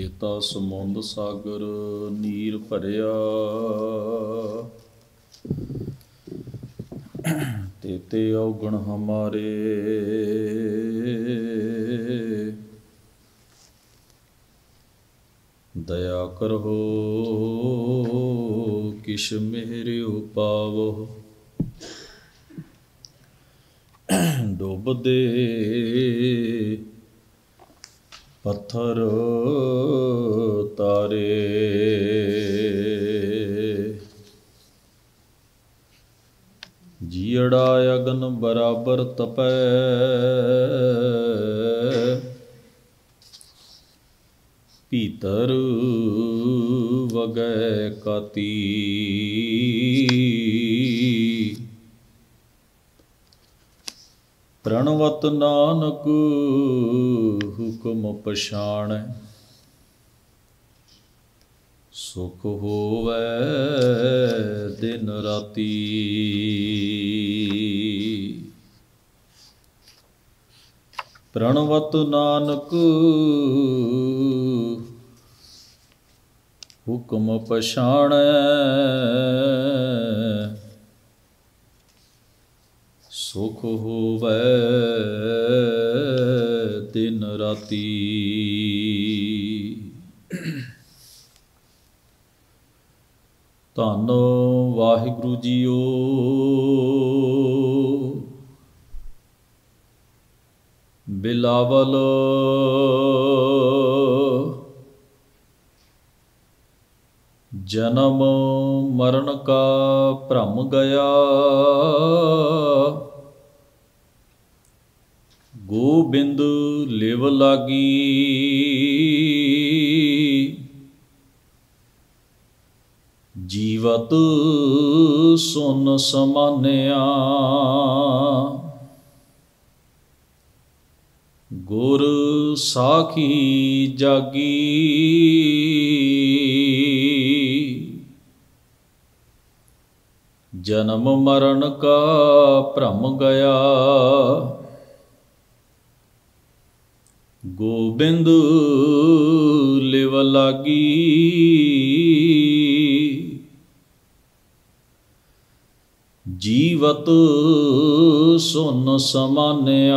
ਕੀਤਾ ਸਮੁੰਦ ਸਾਗਰ ਨੀਰ ਭਰਿਆ, ਤੇਤੇ ਔਗਣ ਹਮਾਰੇ। ਦਇਆ ਕਰੋ ਕਿਛ ਮੇਰਿਓ ਪਾਵੋ, ਡੁੱਬਦੇ ਪੱਥਰ ਤਾਰੇ। ਜੀਅੜਾ ਅਗਨ ਬਰਾਬਰ ਤਪੈ, ਭੀਤਰ ਵਗੈ ਕਾਤੀ। ਪ੍ਰਣਵਤ ਨਾਨਕ ਹੁਕਮ ਪਛਾਣੈ, ਸੁਖ ਹੋਵੈ ਦਿਨ ਰਾਤੀ। ਪ੍ਰਣਵਤ ਨਾਨਕ ਹੁਕਮ ਪਛਾਣੈ, ਸੁਖ ਹੋਵੈ ਦਿਨ ਰਾਤੀ। ਧੰਨ ਵਾਹਿਗੁਰੂ ਜੀਓ, ਬਿਲਾਵਲ ਜਨਮ ਮਰਨ ਕਾ ਭਰਮ ਗਿਆ, ਗੋਬਿੰਦ ਲਿਵ ਲਾਗੀ। ਜੀਵਤ ਸੁਨ ਸਮਾਨਿਆ, ਗੁਰ ਸਾਖੀ ਜਾਗੀ। ਜਨਮ ਮਰਨ ਕਾ ਭਰਮ ਗਿਆ, ਗੋਬਿੰਦ ਲਿਵ ਲਾਗੀ। ਜੀਵਤ ਸੁਨ ਸਮਾਨਿਆ,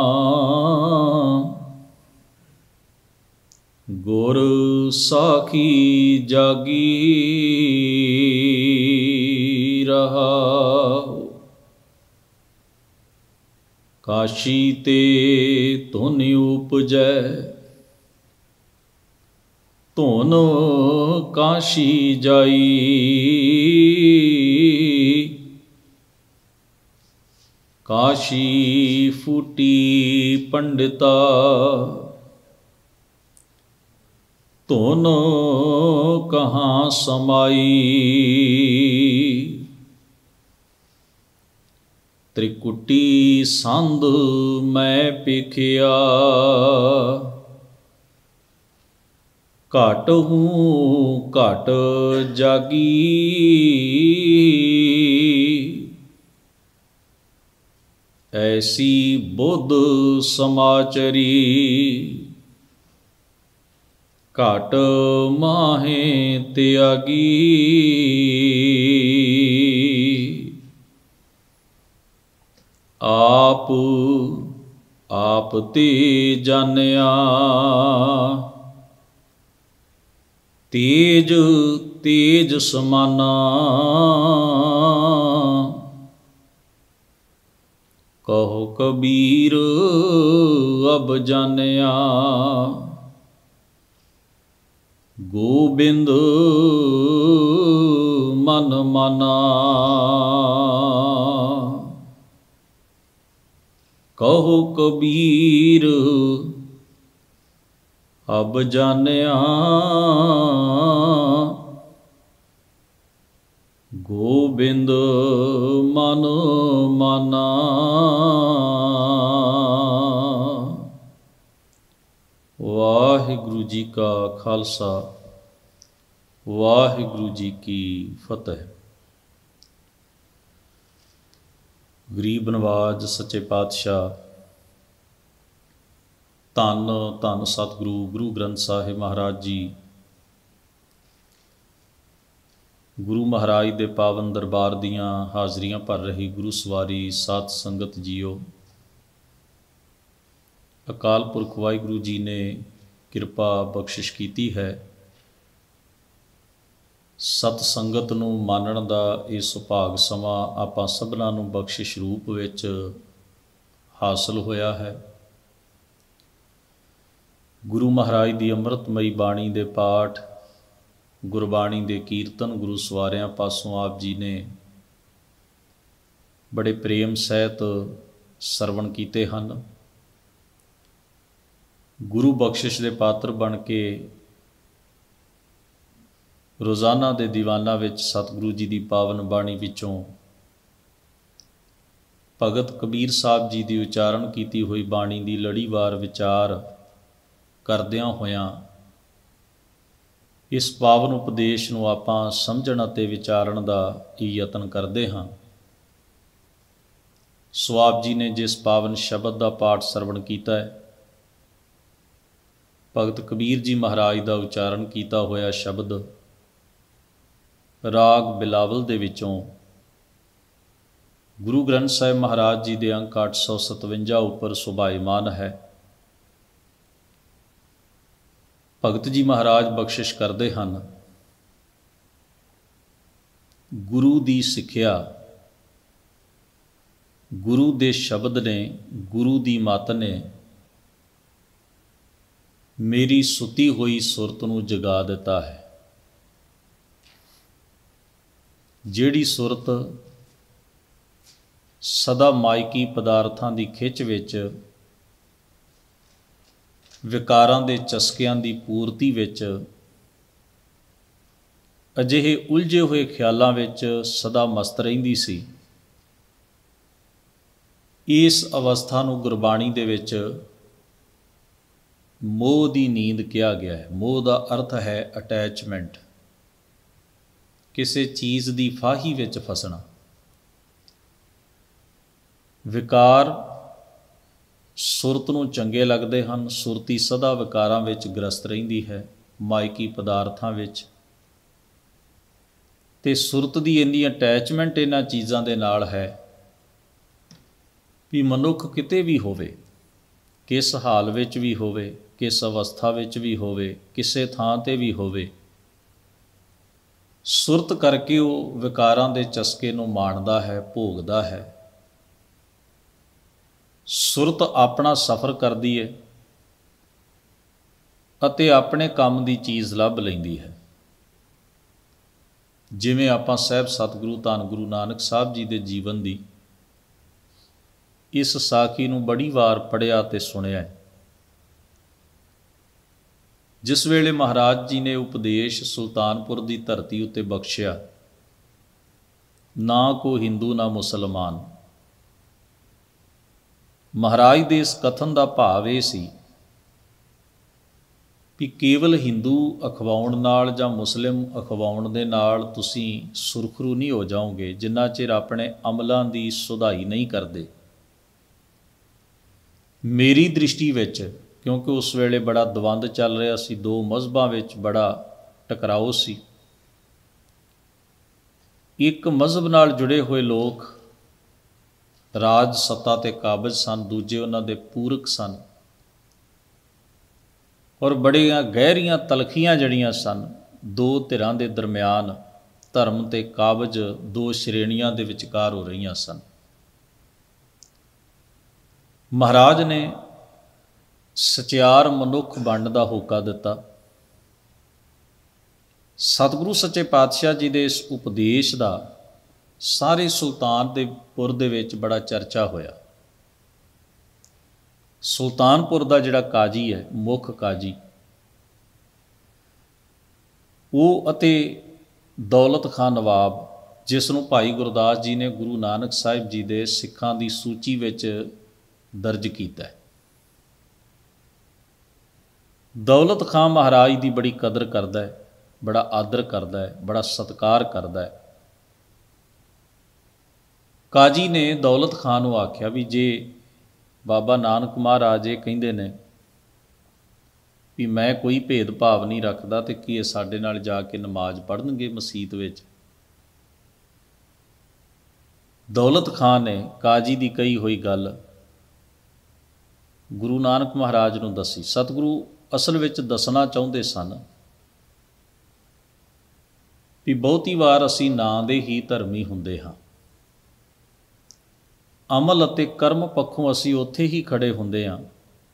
ਗੁਰ ਸਾਖੀ ਜਾਗੀ। ਰਹਾਉ ਕਾਸ਼ੀ ਤੇ ਧੁਨ ਉਪਜੈ, ਧੁਨ ਕਾਸ਼ੀ ਜਾਈ। ਕਾਸ਼ੀ ਫੂਟੀ ਪੰਡਿਤਾ, ਧੁਨ ਕਹਾਂ ਸਮਾਈ। ਤ੍ਰਿਕੁਟੀ ਸੰਧ ਮੈਂ ਪੇਖਿਆ, ਘਟ ਹੂੰ ਘਟ ਜਾਗੀ। ਐਸੀ ਬੁੱਧ ਸਮਾਚਰੀ, ਘਟ ਮਾਹੇ ਤਿਆਗੀ। ਆਪ ਆਪ ਤੇ ਜਾਣਿਆ, ਤੇਜ ਤੇਜ ਸਮਾਨਾ। ਕਹੋ ਕਬੀਰ ਅਬ ਜਾਣਿਆ, ਗੋਬਿੰਦ ਮਨ ਮਾਨਾ। ਕਹੋ ਕਬੀਰ ਅਬ ਜਾਣਿਆ, ਗੋਬਿੰਦ ਮਨ ਮਾਨਾ। ਵਾਹਿਗੁਰੂ ਜੀ ਕਾ ਖਾਲਸਾ, ਵਾਹਿਗੁਰੂ ਜੀ ਕੀ ਫਤਿਹ। ਗਰੀਬ ਨਵਾਜ ਸੱਚੇ ਪਾਤਸ਼ਾਹ ਧੰਨ ਧੰਨ ਸਤਿਗੁਰੂ ਗੁਰੂ ਗ੍ਰੰਥ ਸਾਹਿਬ ਮਹਾਰਾਜ ਜੀ। ਗੁਰੂ ਮਹਾਰਾਜ ਦੇ ਪਾਵਨ ਦਰਬਾਰ ਦੀਆਂ ਹਾਜ਼ਰੀਆਂ ਭਰ ਰਹੀ ਗੁਰੂ ਸਵਾਰੀ ਸਾਧ ਸੰਗਤ ਜੀਓ, ਅਕਾਲ ਪੁਰਖ ਵਾਹਿਗੁਰੂ ਜੀ ਨੇ ਕਿਰਪਾ ਬਖਸ਼ਿਸ਼ ਕੀਤੀ ਹੈ। ਸਤ ਸੰਗਤ ਨੂੰ ਮਾਨਣ ਦਾ ਇਹ ਸੁਭਾਗ ਸਮਾਂ ਆਪਾਂ ਸਭਨਾਂ ਨੂੰ ਬਖਸ਼ਿਸ਼ ਰੂਪ ਵਿੱਚ ਹਾਸਲ ਹੋਇਆ ਹੈ। ਗੁਰੂ ਮਹਾਰਾਜ ਦੀ ਅੰਮ੍ਰਿਤਮਈ ਬਾਣੀ ਦੇ ਪਾਠ, ਗੁਰਬਾਣੀ ਦੇ ਕੀਰਤਨ ਗੁਰੂ ਸਵਾਰਿਆਂ ਪਾਸੋਂ ਆਪ ਜੀ ਨੇ ਬੜੇ ਪ੍ਰੇਮ ਸਹਿਤ ਸਰਵਣ ਕੀਤੇ ਹਨ। ਗੁਰੂ ਬਖਸ਼ਿਸ਼ ਦੇ ਪਾਤਰ ਬਣ ਕੇ ਰੋਜ਼ਾਨਾ ਦੇ ਦੀਵਾਨਾਂ ਵਿੱਚ ਸਤਿਗੁਰੂ ਜੀ ਦੀ ਪਾਵਨ ਬਾਣੀ ਵਿੱਚੋਂ ਭਗਤ ਕਬੀਰ ਸਾਹਿਬ ਜੀ ਦੀ ਉਚਾਰਨ ਕੀਤੀ ਹੋਈ ਬਾਣੀ ਦੀ ਲੜੀਵਾਰ ਵਿਚਾਰ ਕਰਦਿਆਂ ਹੋਇਆਂ ਇਸ ਪਾਵਨ ਉਪਦੇਸ਼ ਨੂੰ ਆਪਾਂ ਸਮਝਣ ਅਤੇ ਵਿਚਾਰਨ ਦਾ ਯਤਨ ਕਰਦੇ ਹਾਂ। ਸੋ ਆਪ ਜੀ ਨੇ ਜਿਸ ਪਾਵਨ ਸ਼ਬਦ ਦਾ ਪਾਠ ਸਰਵਣ ਕੀਤਾ ਹੈ, ਭਗਤ ਕਬੀਰ ਜੀ ਮਹਾਰਾਜ ਦਾ ਉਚਾਰਨ ਕੀਤਾ ਹੋਇਆ ਸ਼ਬਦ ਰਾਗ ਬਿਲਾਵਲ ਦੇ ਵਿੱਚੋਂ ਗੁਰੂ ਗ੍ਰੰਥ ਸਾਹਿਬ ਮਹਾਰਾਜ ਜੀ ਦੇ ਅੰਕ 857 ਉੱਪਰ ਸੁਭਾਇਮਾਨ ਹੈ। ਭਗਤ ਜੀ ਮਹਾਰਾਜ ਬਖਸ਼ਿਸ਼ ਕਰਦੇ ਹਨ, ਗੁਰੂ ਦੀ ਸਿੱਖਿਆ, ਗੁਰੂ ਦੇ ਸ਼ਬਦ ਨੇ, ਗੁਰੂ ਦੀ ਮੱਤ ਨੇ ਮੇਰੀ ਸੁੱਤੀ ਹੋਈ ਸੁਰਤ ਨੂੰ ਜਗਾ ਦਿੱਤਾ ਹੈ। ਜਿਹੜੀ ਸੁਰਤ ਸਦਾ ਮਾਇਕੀ ਪਦਾਰਥਾਂ ਦੀ ਖਿੱਚ ਵਿੱਚ, ਵਿਕਾਰਾਂ ਦੇ ਚਸਕਿਆਂ ਦੀ ਪੂਰਤੀ ਵਿੱਚ, ਅਜਿਹੇ ਉਲਝੇ ਹੋਏ ਖਿਆਲਾਂ ਵਿੱਚ ਸਦਾ ਮਸਤ ਰਹਿੰਦੀ ਸੀ, ਇਸ ਅਵਸਥਾ ਨੂੰ ਗੁਰਬਾਣੀ ਦੇ ਵਿੱਚ ਮੋਹ ਦੀ ਨੀਂਦ ਕਿਹਾ ਗਿਆ ਹੈ। ਮੋਹ ਦਾ ਅਰਥ ਹੈ ਅਟੈਚਮੈਂਟ, ਕਿਸੇ ਚੀਜ਼ ਦੀ ਫਾਹੀ ਵਿੱਚ ਫਸਣਾ। ਵਿਕਾਰ ਸੁਰਤ ਨੂੰ ਚੰਗੇ ਲੱਗਦੇ ਹਨ, ਸੁਰਤੀ ਸਦਾ ਵਿਕਾਰਾਂ ਵਿੱਚ ਗ੍ਰਸਤ ਰਹਿੰਦੀ ਹੈ, ਮਾਇਕੀ ਪਦਾਰਥਾਂ ਵਿੱਚ, ਅਤੇ ਸੁਰਤ ਦੀ ਇੰਨੀ ਅਟੈਚਮੈਂਟ ਇਹਨਾਂ ਚੀਜ਼ਾਂ ਦੇ ਨਾਲ ਹੈ ਵੀ ਮਨੁੱਖ ਕਿਤੇ ਵੀ ਹੋਵੇ, ਕਿਸ ਹਾਲ ਵਿੱਚ ਵੀ ਹੋਵੇ, ਕਿਸ ਅਵਸਥਾ ਵਿੱਚ ਵੀ ਹੋਵੇ, ਕਿਸੇ ਥਾਂ 'ਤੇ ਵੀ ਹੋਵੇ, ਸੁਰਤ ਕਰਕੇ ਉਹ ਵਿਕਾਰਾਂ ਦੇ ਚਸਕੇ ਨੂੰ ਮਾਣਦਾ ਹੈ, ਭੋਗਦਾ ਹੈ। ਸੁਰਤ ਆਪਣਾ ਸਫ਼ਰ ਕਰਦੀ ਹੈ ਅਤੇ ਆਪਣੇ ਕੰਮ ਦੀ ਚੀਜ਼ ਲੱਭ ਲੈਂਦੀ ਹੈ। ਜਿਵੇਂ ਆਪਾਂ ਸਾਹਿਬ ਸਤਿਗੁਰੂ ਧੰਨ ਗੁਰੂ ਨਾਨਕ ਸਾਹਿਬ ਜੀ ਦੇ ਜੀਵਨ ਦੀ ਇਸ ਸਾਖੀ ਨੂੰ ਬੜੀ ਵਾਰ ਪੜ੍ਹਿਆ ਅਤੇ ਸੁਣਿਆ। ਜਿਸ ਵੇਲੇ ਮਹਾਰਾਜ ਜੀ ਨੇ ਉਪਦੇਸ਼ ਸੁਲਤਾਨਪੁਰ ਦੀ ਧਰਤੀ ਉੱਤੇ ਬਖਸ਼ਿਆ, ਨਾ ਕੋ ਹਿੰਦੂ ਨਾ ਮੁਸਲਮਾਨ, ਮਹਾਰਾਜ ਦੇ ਇਸ ਕਥਨ ਦਾ ਭਾਵ ਇਹ ਸੀ ਵੀ ਕੇਵਲ ਹਿੰਦੂ ਅਖਵਾਉਣ ਨਾਲ ਜਾਂ ਮੁਸਲਿਮ ਅਖਵਾਉਣ ਦੇ ਨਾਲ ਤੁਸੀਂ ਸੁਰਖਰੂ ਨਹੀਂ ਹੋ ਜਾਓਗੇ, ਜਿੰਨਾ ਚਿਰ ਆਪਣੇ ਅਮਲਾਂ ਦੀ ਸੁਧਾਈ ਨਹੀਂ ਕਰਦੇ। ਮੇਰੀ ਦ੍ਰਿਸ਼ਟੀ ਵਿੱਚ, ਕਿਉਂਕਿ ਉਸ ਵੇਲੇ ਬੜਾ ਦਵੰਦ ਚੱਲ ਰਿਹਾ ਸੀ, ਦੋ ਮਜ਼ਹਬਾਂ ਵਿੱਚ ਬੜਾ ਟਕਰਾਓ ਸੀ। ਇੱਕ ਮਜ਼ਹਬ ਨਾਲ ਜੁੜੇ ਹੋਏ ਲੋਕ ਰਾਜ ਸੱਤਾ 'ਤੇ ਕਾਬਜ਼ ਸਨ, ਦੂਜੇ ਉਹਨਾਂ ਦੇ ਪੂਰਕ ਸਨ, ਔਰ ਬੜੀਆਂ ਗਹਿਰੀਆਂ ਤਲਖੀਆਂ ਜਿਹੜੀਆਂ ਸਨ ਦੋ ਧਿਰਾਂ ਦੇ ਦਰਮਿਆਨ, ਧਰਮ ਅਤੇ ਕਾਬਜ਼ ਦੋ ਸ਼੍ਰੇਣੀਆਂ ਦੇ ਵਿਚਕਾਰ ਹੋ ਰਹੀਆਂ ਸਨ। ਮਹਾਰਾਜ ਨੇ ਸਚਿਆਰ ਮਨੁੱਖ ਬਣਨ ਦਾ ਹੋਕਾ ਦਿੱਤਾ। ਸਤਿਗੁਰੂ ਸੱਚੇ ਪਾਤਸ਼ਾਹ ਜੀ ਦੇ ਇਸ ਉਪਦੇਸ਼ ਦਾ ਸਾਰੇ ਸੁਲਤਾਨਪੁਰ ਦੇ ਵਿੱਚ ਬੜਾ ਚਰਚਾ ਹੋਇਆ। ਸੁਲਤਾਨਪੁਰ ਦਾ ਜਿਹੜਾ ਕਾਜੀ ਹੈ, ਮੁੱਖ ਕਾਜੀ, ਉਹ ਅਤੇ ਦੌਲਤ ਖਾਂ ਨਵਾਬ, ਜਿਸ ਨੂੰ ਭਾਈ ਗੁਰਦਾਸ ਜੀ ਨੇ ਗੁਰੂ ਨਾਨਕ ਸਾਹਿਬ ਜੀ ਦੇ ਸਿੱਖਾਂ ਦੀ ਸੂਚੀ ਵਿੱਚ ਦਰਜ ਕੀਤਾ ਹੈ। ਦੌਲਤ ਖਾਂ ਮਹਾਰਾਜ ਦੀ ਬੜੀ ਕਦਰ ਕਰਦਾ ਹੈ, ਬੜਾ ਆਦਰ ਕਰਦਾ ਹੈ, ਬੜਾ ਸਤਿਕਾਰ ਕਰਦਾ ਹੈ। ਕਾਜੀ ਨੇ ਦੌਲਤ ਖਾਂ ਨੂੰ ਆਖਿਆ ਵੀ ਜੇ ਬਾਬਾ ਨਾਨਕ ਮਹਾਰਾਜ ਇਹ ਕਹਿੰਦੇ ਨੇ ਵੀ ਮੈਂ ਕੋਈ ਭੇਦਭਾਵ ਨਹੀਂ ਰੱਖਦਾ ਅਤੇ ਕੀ ਇਹ ਸਾਡੇ ਨਾਲ ਜਾ ਕੇ ਨਮਾਜ਼ ਪੜ੍ਹਨਗੇ ਮਸੀਤ ਵਿੱਚ। ਦੌਲਤ ਖਾਨ ਨੇ ਕਾਜੀ ਦੀ ਕਹੀ ਹੋਈ ਗੱਲ ਗੁਰੂ ਨਾਨਕ ਮਹਾਰਾਜ ਨੂੰ ਦੱਸੀ। ਸਤਿਗੁਰੂ ਅਸਲ ਵਿੱਚ ਦੱਸਣਾ ਚਾਹੁੰਦੇ ਸਨ ਵੀ ਬਹੁਤੀ ਵਾਰ ਅਸੀਂ ਨਾਂ ਦੇ ਹੀ ਧਰਮੀ ਹੁੰਦੇ ਹਾਂ, ਅਮਲ ਅਤੇ ਕਰਮ ਪੱਖੋਂ ਅਸੀਂ ਉੱਥੇ ਹੀ ਖੜ੍ਹੇ ਹੁੰਦੇ ਹਾਂ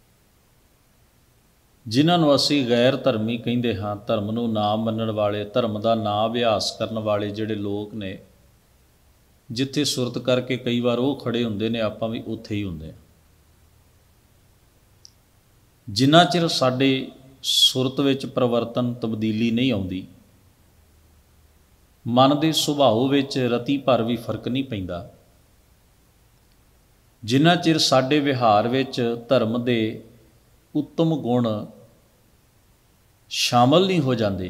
ਜਿਨ੍ਹਾਂ ਨੂੰ ਅਸੀਂ ਗੈਰ ਧਰਮੀ ਕਹਿੰਦੇ ਹਾਂ। ਧਰਮ ਨੂੰ ਨਾ ਮੰਨਣ ਵਾਲੇ, ਧਰਮ ਦਾ ਨਾ ਅਭਿਆਸ ਕਰਨ ਵਾਲੇ ਜਿਹੜੇ ਲੋਕ ਨੇ, ਜਿੱਥੇ ਸੁਰਤ ਕਰਕੇ ਕਈ ਵਾਰ ਉਹ ਖੜ੍ਹੇ ਹੁੰਦੇ ਨੇ, ਆਪਾਂ ਵੀ ਉੱਥੇ ਹੀ ਹੁੰਦੇ ਹਾਂ। ਜਿੰਨਾ ਚਿਰ ਸਾਡੇ ਸੁਰਤ ਵਿੱਚ ਪਰਿਵਰਤਨ, ਤਬਦੀਲੀ ਨਹੀਂ ਆਉਂਦੀ, ਮਨ ਦੇ ਸੁਭਾਅ ਵਿੱਚ ਰਤੀ ਭਰ ਵੀ ਫਰਕ ਨਹੀਂ ਪੈਂਦਾ, ਜਿੰਨਾ ਚਿਰ ਸਾਡੇ ਵਿਹਾਰ ਵਿੱਚ ਧਰਮ ਦੇ ਉੱਤਮ ਗੁਣ ਸ਼ਾਮਲ ਨਹੀਂ ਹੋ ਜਾਂਦੇ,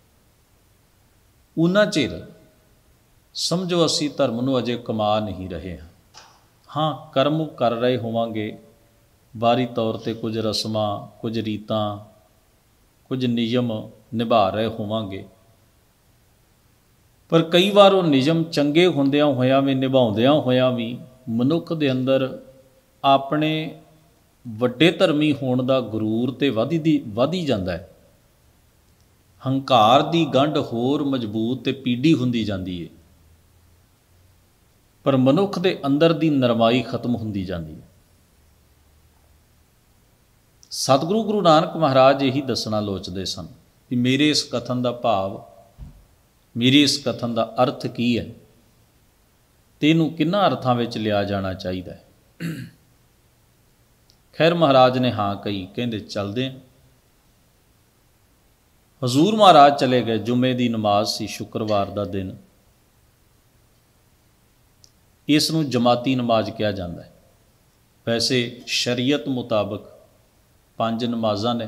ਉਨਾ ਚਿਰ ਸਮਝੋ ਅਸੀਂ ਧਰਮ ਨੂੰ ਅਜੇ ਕਮਾ ਨਹੀਂ ਰਹੇ ਹਾਂ। ਹਾਂ, ਕਰਮ ਕਰ ਰਹੇ ਹੋਵਾਂਗੇ, ਬਾਹਰੀ ਤੌਰ 'ਤੇ ਕੁਝ ਰਸਮਾਂ, ਕੁਝ ਰੀਤਾਂ, ਕੁਝ ਨਿਯਮ ਨਿਭਾ ਰਹੇ ਹੋਵਾਂਗੇ, ਪਰ ਕਈ ਵਾਰ ਉਹ ਨਿਯਮ ਚੰਗੇ ਹੁੰਦਿਆਂ ਹੋਇਆਂ ਵੀ, ਨਿਭਾਉਂਦਿਆਂ ਹੋਇਆਂ ਵੀ ਮਨੁੱਖ ਦੇ ਅੰਦਰ ਆਪਣੇ ਵੱਡੇ ਧਰਮੀ ਹੋਣ ਦਾ ਗਰੂਰ ਤੇ ਵਧ ਹੀ ਜਾਂਦਾ ਹੈ। ਹੰਕਾਰ ਦੀ ਗੰਢ ਹੋਰ ਮਜ਼ਬੂਤ ਤੇ ਪੀਡੀ ਹੁੰਦੀ ਜਾਂਦੀ ਹੈ, ਪਰ ਮਨੁੱਖ ਦੇ ਅੰਦਰ ਦੀ ਨਰਮਾਈ ਖਤਮ ਹੁੰਦੀ ਜਾਂਦੀ ਹੈ। ਸਤਿਗੁਰੂ ਗੁਰੂ ਨਾਨਕ ਮਹਾਰਾਜ ਇਹੀ ਦੱਸਣਾ ਲੋਚਦੇ ਸਨ ਕਿ ਮੇਰੇ ਇਸ ਕਥਨ ਦਾ ਭਾਵ, ਮੇਰੀ ਇਸ ਕਥਨ ਦਾ ਅਰਥ ਕੀ ਹੈ ਤੇ ਇਹਨੂੰ ਕਿੰਨਾਂ ਅਰਥਾਂ ਵਿੱਚ ਲਿਆ ਜਾਣਾ ਚਾਹੀਦਾ ਹੈ। ਖੈਰ ਮਹਾਰਾਜ ਨੇ ਹਾਂ ਕਹੀ, ਕਹਿੰਦੇ ਚੱਲਦੇ ਹਾਂ। ਹਜ਼ੂਰ ਮਹਾਰਾਜ ਚਲੇ ਗਏ। ਜੁਮੇ ਦੀ ਨਮਾਜ਼ ਸੀ, ਸ਼ੁੱਕਰਵਾਰ ਦਾ ਦਿਨ। ਇਸ ਨੂੰ ਜਮਾਤੀ ਨਮਾਜ਼ ਕਿਹਾ ਜਾਂਦਾ ਹੈ। ਵੈਸੇ ਸ਼ਰੀਅਤ ਮੁਤਾਬਕ 5 ਨਮਾਜ਼ਾਂ ਨੇ।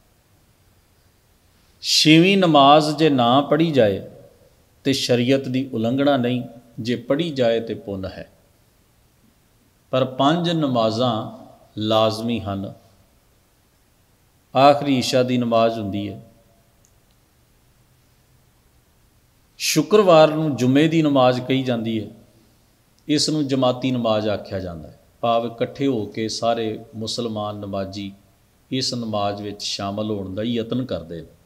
6ਵੀਂ ਨਮਾਜ਼ ਜੇ ਨਾ ਪੜ੍ਹੀ ਜਾਏ ਤੇ ਸ਼ਰੀਅਤ ਦੀ ਉਲੰਘਣਾ ਨਹੀਂ, ਜੇ ਪੜ੍ਹੀ ਜਾਏ ਤੇ ਪੁੰਨ ਹੈ। ਪਰ 5 ਨਮਾਜ਼ਾਂ ਲਾਜ਼ਮੀ ਹਨ। ਆਖਰੀ ਇਸ਼ਾ ਦੀ ਨਮਾਜ਼ ਹੁੰਦੀ ਹੈ। ਸ਼ੁੱਕਰਵਾਰ ਨੂੰ ਜੁਮੇ ਦੀ ਨਮਾਜ਼ ਕਹੀ ਜਾਂਦੀ ਹੈ। ਇਸ ਨੂੰ ਜਮਾਤੀ ਨਮਾਜ਼ ਆਖਿਆ ਜਾਂਦਾ ਹੈ, ਭਾਵ ਇਕੱਠੇ ਹੋ ਕੇ ਸਾਰੇ ਮੁਸਲਮਾਨ ਨਮਾਜ਼ੀ ਇਸ ਨਮਾਜ਼ ਵਿੱਚ ਸ਼ਾਮਲ ਹੋਣ ਦਾ ਯਤਨ ਕਰਦੇ ਨੇ।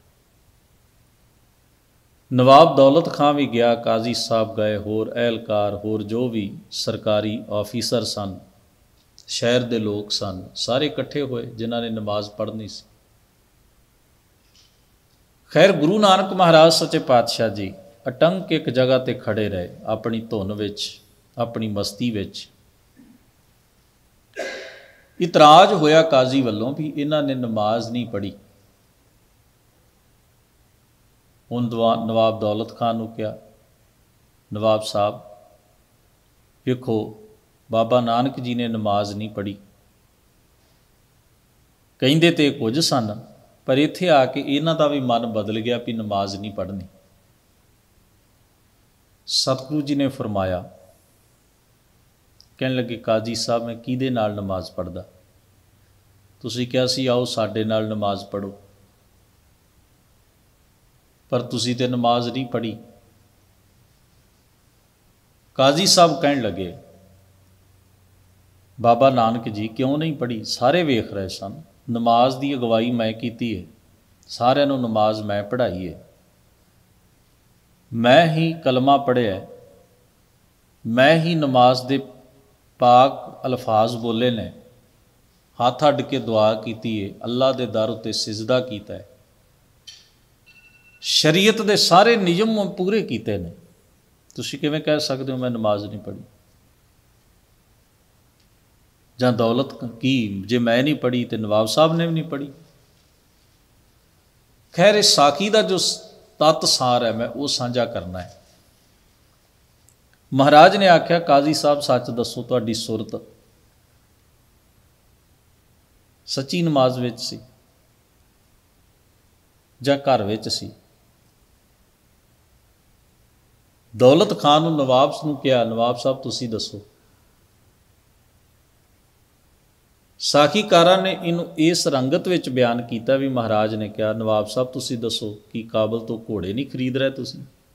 ਨਵਾਬ ਦੌਲਤ ਖਾਂ ਵੀ ਗਿਆ, ਕਾਜ਼ੀ ਸਾਹਿਬ ਗਏ, ਹੋਰ ਅਹਿਲਕਾਰ, ਹੋਰ ਜੋ ਵੀ ਸਰਕਾਰੀ ਆਫੀਸਰ ਸਨ, ਸ਼ਹਿਰ ਦੇ ਲੋਕ ਸਨ, ਸਾਰੇ ਇਕੱਠੇ ਹੋਏ ਜਿਨ੍ਹਾਂ ਨੇ ਨਮਾਜ਼ ਪੜ੍ਹਨੀ ਸੀ। ਖੈਰ ਗੁਰੂ ਨਾਨਕ ਮਹਾਰਾਜ ਸੱਚੇ ਪਾਤਸ਼ਾਹ ਜੀ ਅਟੰਕ ਇੱਕ ਜਗ੍ਹਾ 'ਤੇ ਖੜ੍ਹੇ ਰਹੇ, ਆਪਣੀ ਧੁਨ ਵਿੱਚ, ਆਪਣੀ ਮਸਤੀ ਵਿੱਚ। ਇਤਰਾਜ਼ ਹੋਇਆ ਕਾਜ਼ੀ ਵੱਲੋਂ ਵੀ ਇਹਨਾਂ ਨੇ ਨਮਾਜ਼ ਨਹੀਂ ਪੜ੍ਹੀ। ਹੁਣ ਨਵਾਬ ਦੌਲਤ ਖਾਨ ਨੂੰ ਕਿਹਾ, ਨਵਾਬ ਸਾਹਿਬ ਵੇਖੋ, ਬਾਬਾ ਨਾਨਕ ਜੀ ਨੇ ਨਮਾਜ਼ ਨਹੀਂ ਪੜ੍ਹੀ। ਕਹਿੰਦੇ ਤੇ ਕੁਝ ਸਨ, ਪਰ ਇੱਥੇ ਆ ਕੇ ਇਹਨਾਂ ਦਾ ਵੀ ਮਨ ਬਦਲ ਗਿਆ ਵੀ ਨਮਾਜ਼ ਨਹੀਂ ਪੜ੍ਹਨੀ। ਸਤਿਗੁਰੂ ਜੀ ਨੇ ਫਰਮਾਇਆ, ਕਹਿਣ ਲੱਗੇ ਕਾਜ਼ੀ ਸਾਹਿਬ ਮੈਂ ਕਿਹਦੇ ਨਾਲ ਨਮਾਜ਼ ਪੜ੍ਹਦਾ? ਤੁਸੀਂ ਕਿਹਾ ਸੀ ਆਓ ਸਾਡੇ ਨਾਲ ਨਮਾਜ਼ ਪੜ੍ਹੋ, ਪਰ ਤੁਸੀਂ ਤੇ ਨਮਾਜ਼ ਨਹੀਂ ਪੜ੍ਹੀ। ਕਾਜ਼ੀ ਸਾਹਿਬ ਕਹਿਣ ਲੱਗੇ, ਬਾਬਾ ਨਾਨਕ ਜੀ ਕਿਉਂ ਨਹੀਂ ਪੜ੍ਹੀ? ਸਾਰੇ ਵੇਖ ਰਹੇ ਸਨ। ਨਮਾਜ਼ ਦੀ ਅਗਵਾਈ ਮੈਂ ਕੀਤੀ ਹੈ, ਸਾਰਿਆਂ ਨੂੰ ਨਮਾਜ਼ ਮੈਂ ਪੜ੍ਹਾਈ ਹੈ, ਮੈਂ ਹੀ ਕਲਮਾ ਪੜ੍ਹਿਆ, ਮੈਂ ਹੀ ਨਮਾਜ਼ ਦੇ ਪਾਕ ਅਲਫਾਜ਼ ਬੋਲੇ ਨੇ, ਹੱਥ ਅੱਡ ਕੇ ਦੁਆ ਕੀਤੀ ਹੈ, ਅੱਲਾ ਦੇ ਦਰ ਉੱਤੇ ਸਿਜਦਾ ਕੀਤਾ ਹੈ, ਸ਼ਰੀਅਤ ਦੇ ਸਾਰੇ ਨਿਯਮ ਪੂਰੇ ਕੀਤੇ ਨੇ। ਤੁਸੀਂ ਕਿਵੇਂ ਕਹਿ ਸਕਦੇ ਹੋ ਮੈਂ ਨਮਾਜ਼ ਨਹੀਂ ਪੜ੍ਹੀ? ਜਾਂ ਦੌਲਤ ਕੀ, ਜੇ ਮੈਂ ਨਹੀਂ ਪੜ੍ਹੀ ਤੇ ਨਵਾਬ ਸਾਹਿਬ ਨੇ ਵੀ ਨਹੀਂ ਪੜ੍ਹੀ? ਖੈਰ ਇਸ ਸਾਖੀ ਦਾ ਜੋ ਤੱਤ ਸਾਰ ਹੈ ਮੈਂ ਉਹ ਸਾਂਝਾ ਕਰਨਾ ਹੈ। ਮਹਾਰਾਜ ਨੇ ਆਖਿਆ, ਕਾਜ਼ੀ ਸਾਹਿਬ ਸੱਚ ਦੱਸੋ, ਤੁਹਾਡੀ ਸੁਰਤ ਸੱਚੀ ਨਮਾਜ਼ ਵਿੱਚ ਸੀ ਜਾਂ ਘਰ ਵਿੱਚ ਸੀ? ਦੌਲਤ ਖਾਨ ਨੂੰ ਨਵਾਬ ਨੂੰ ਕਿਹਾ, ਨਵਾਬ ਸਾਹਿਬ ਤੁਸੀਂ ਦੱਸੋ। ਸਾਖੀਕਾਰਾਂ ਨੇ ਇਹਨੂੰ ਇਸ ਰੰਗਤ ਵਿੱਚ ਬਿਆਨ ਕੀਤਾ ਵੀ ਮਹਾਰਾਜ ਨੇ ਕਿਹਾ, ਨਵਾਬ ਸਾਹਿਬ ਤੁਸੀਂ ਦੱਸੋ ਕਿ ਕਾਬਲ ਤੋਂ ਘੋੜੇ ਨਹੀਂ ਖਰੀਦ ਰਹੇ ਤੁਸੀਂ?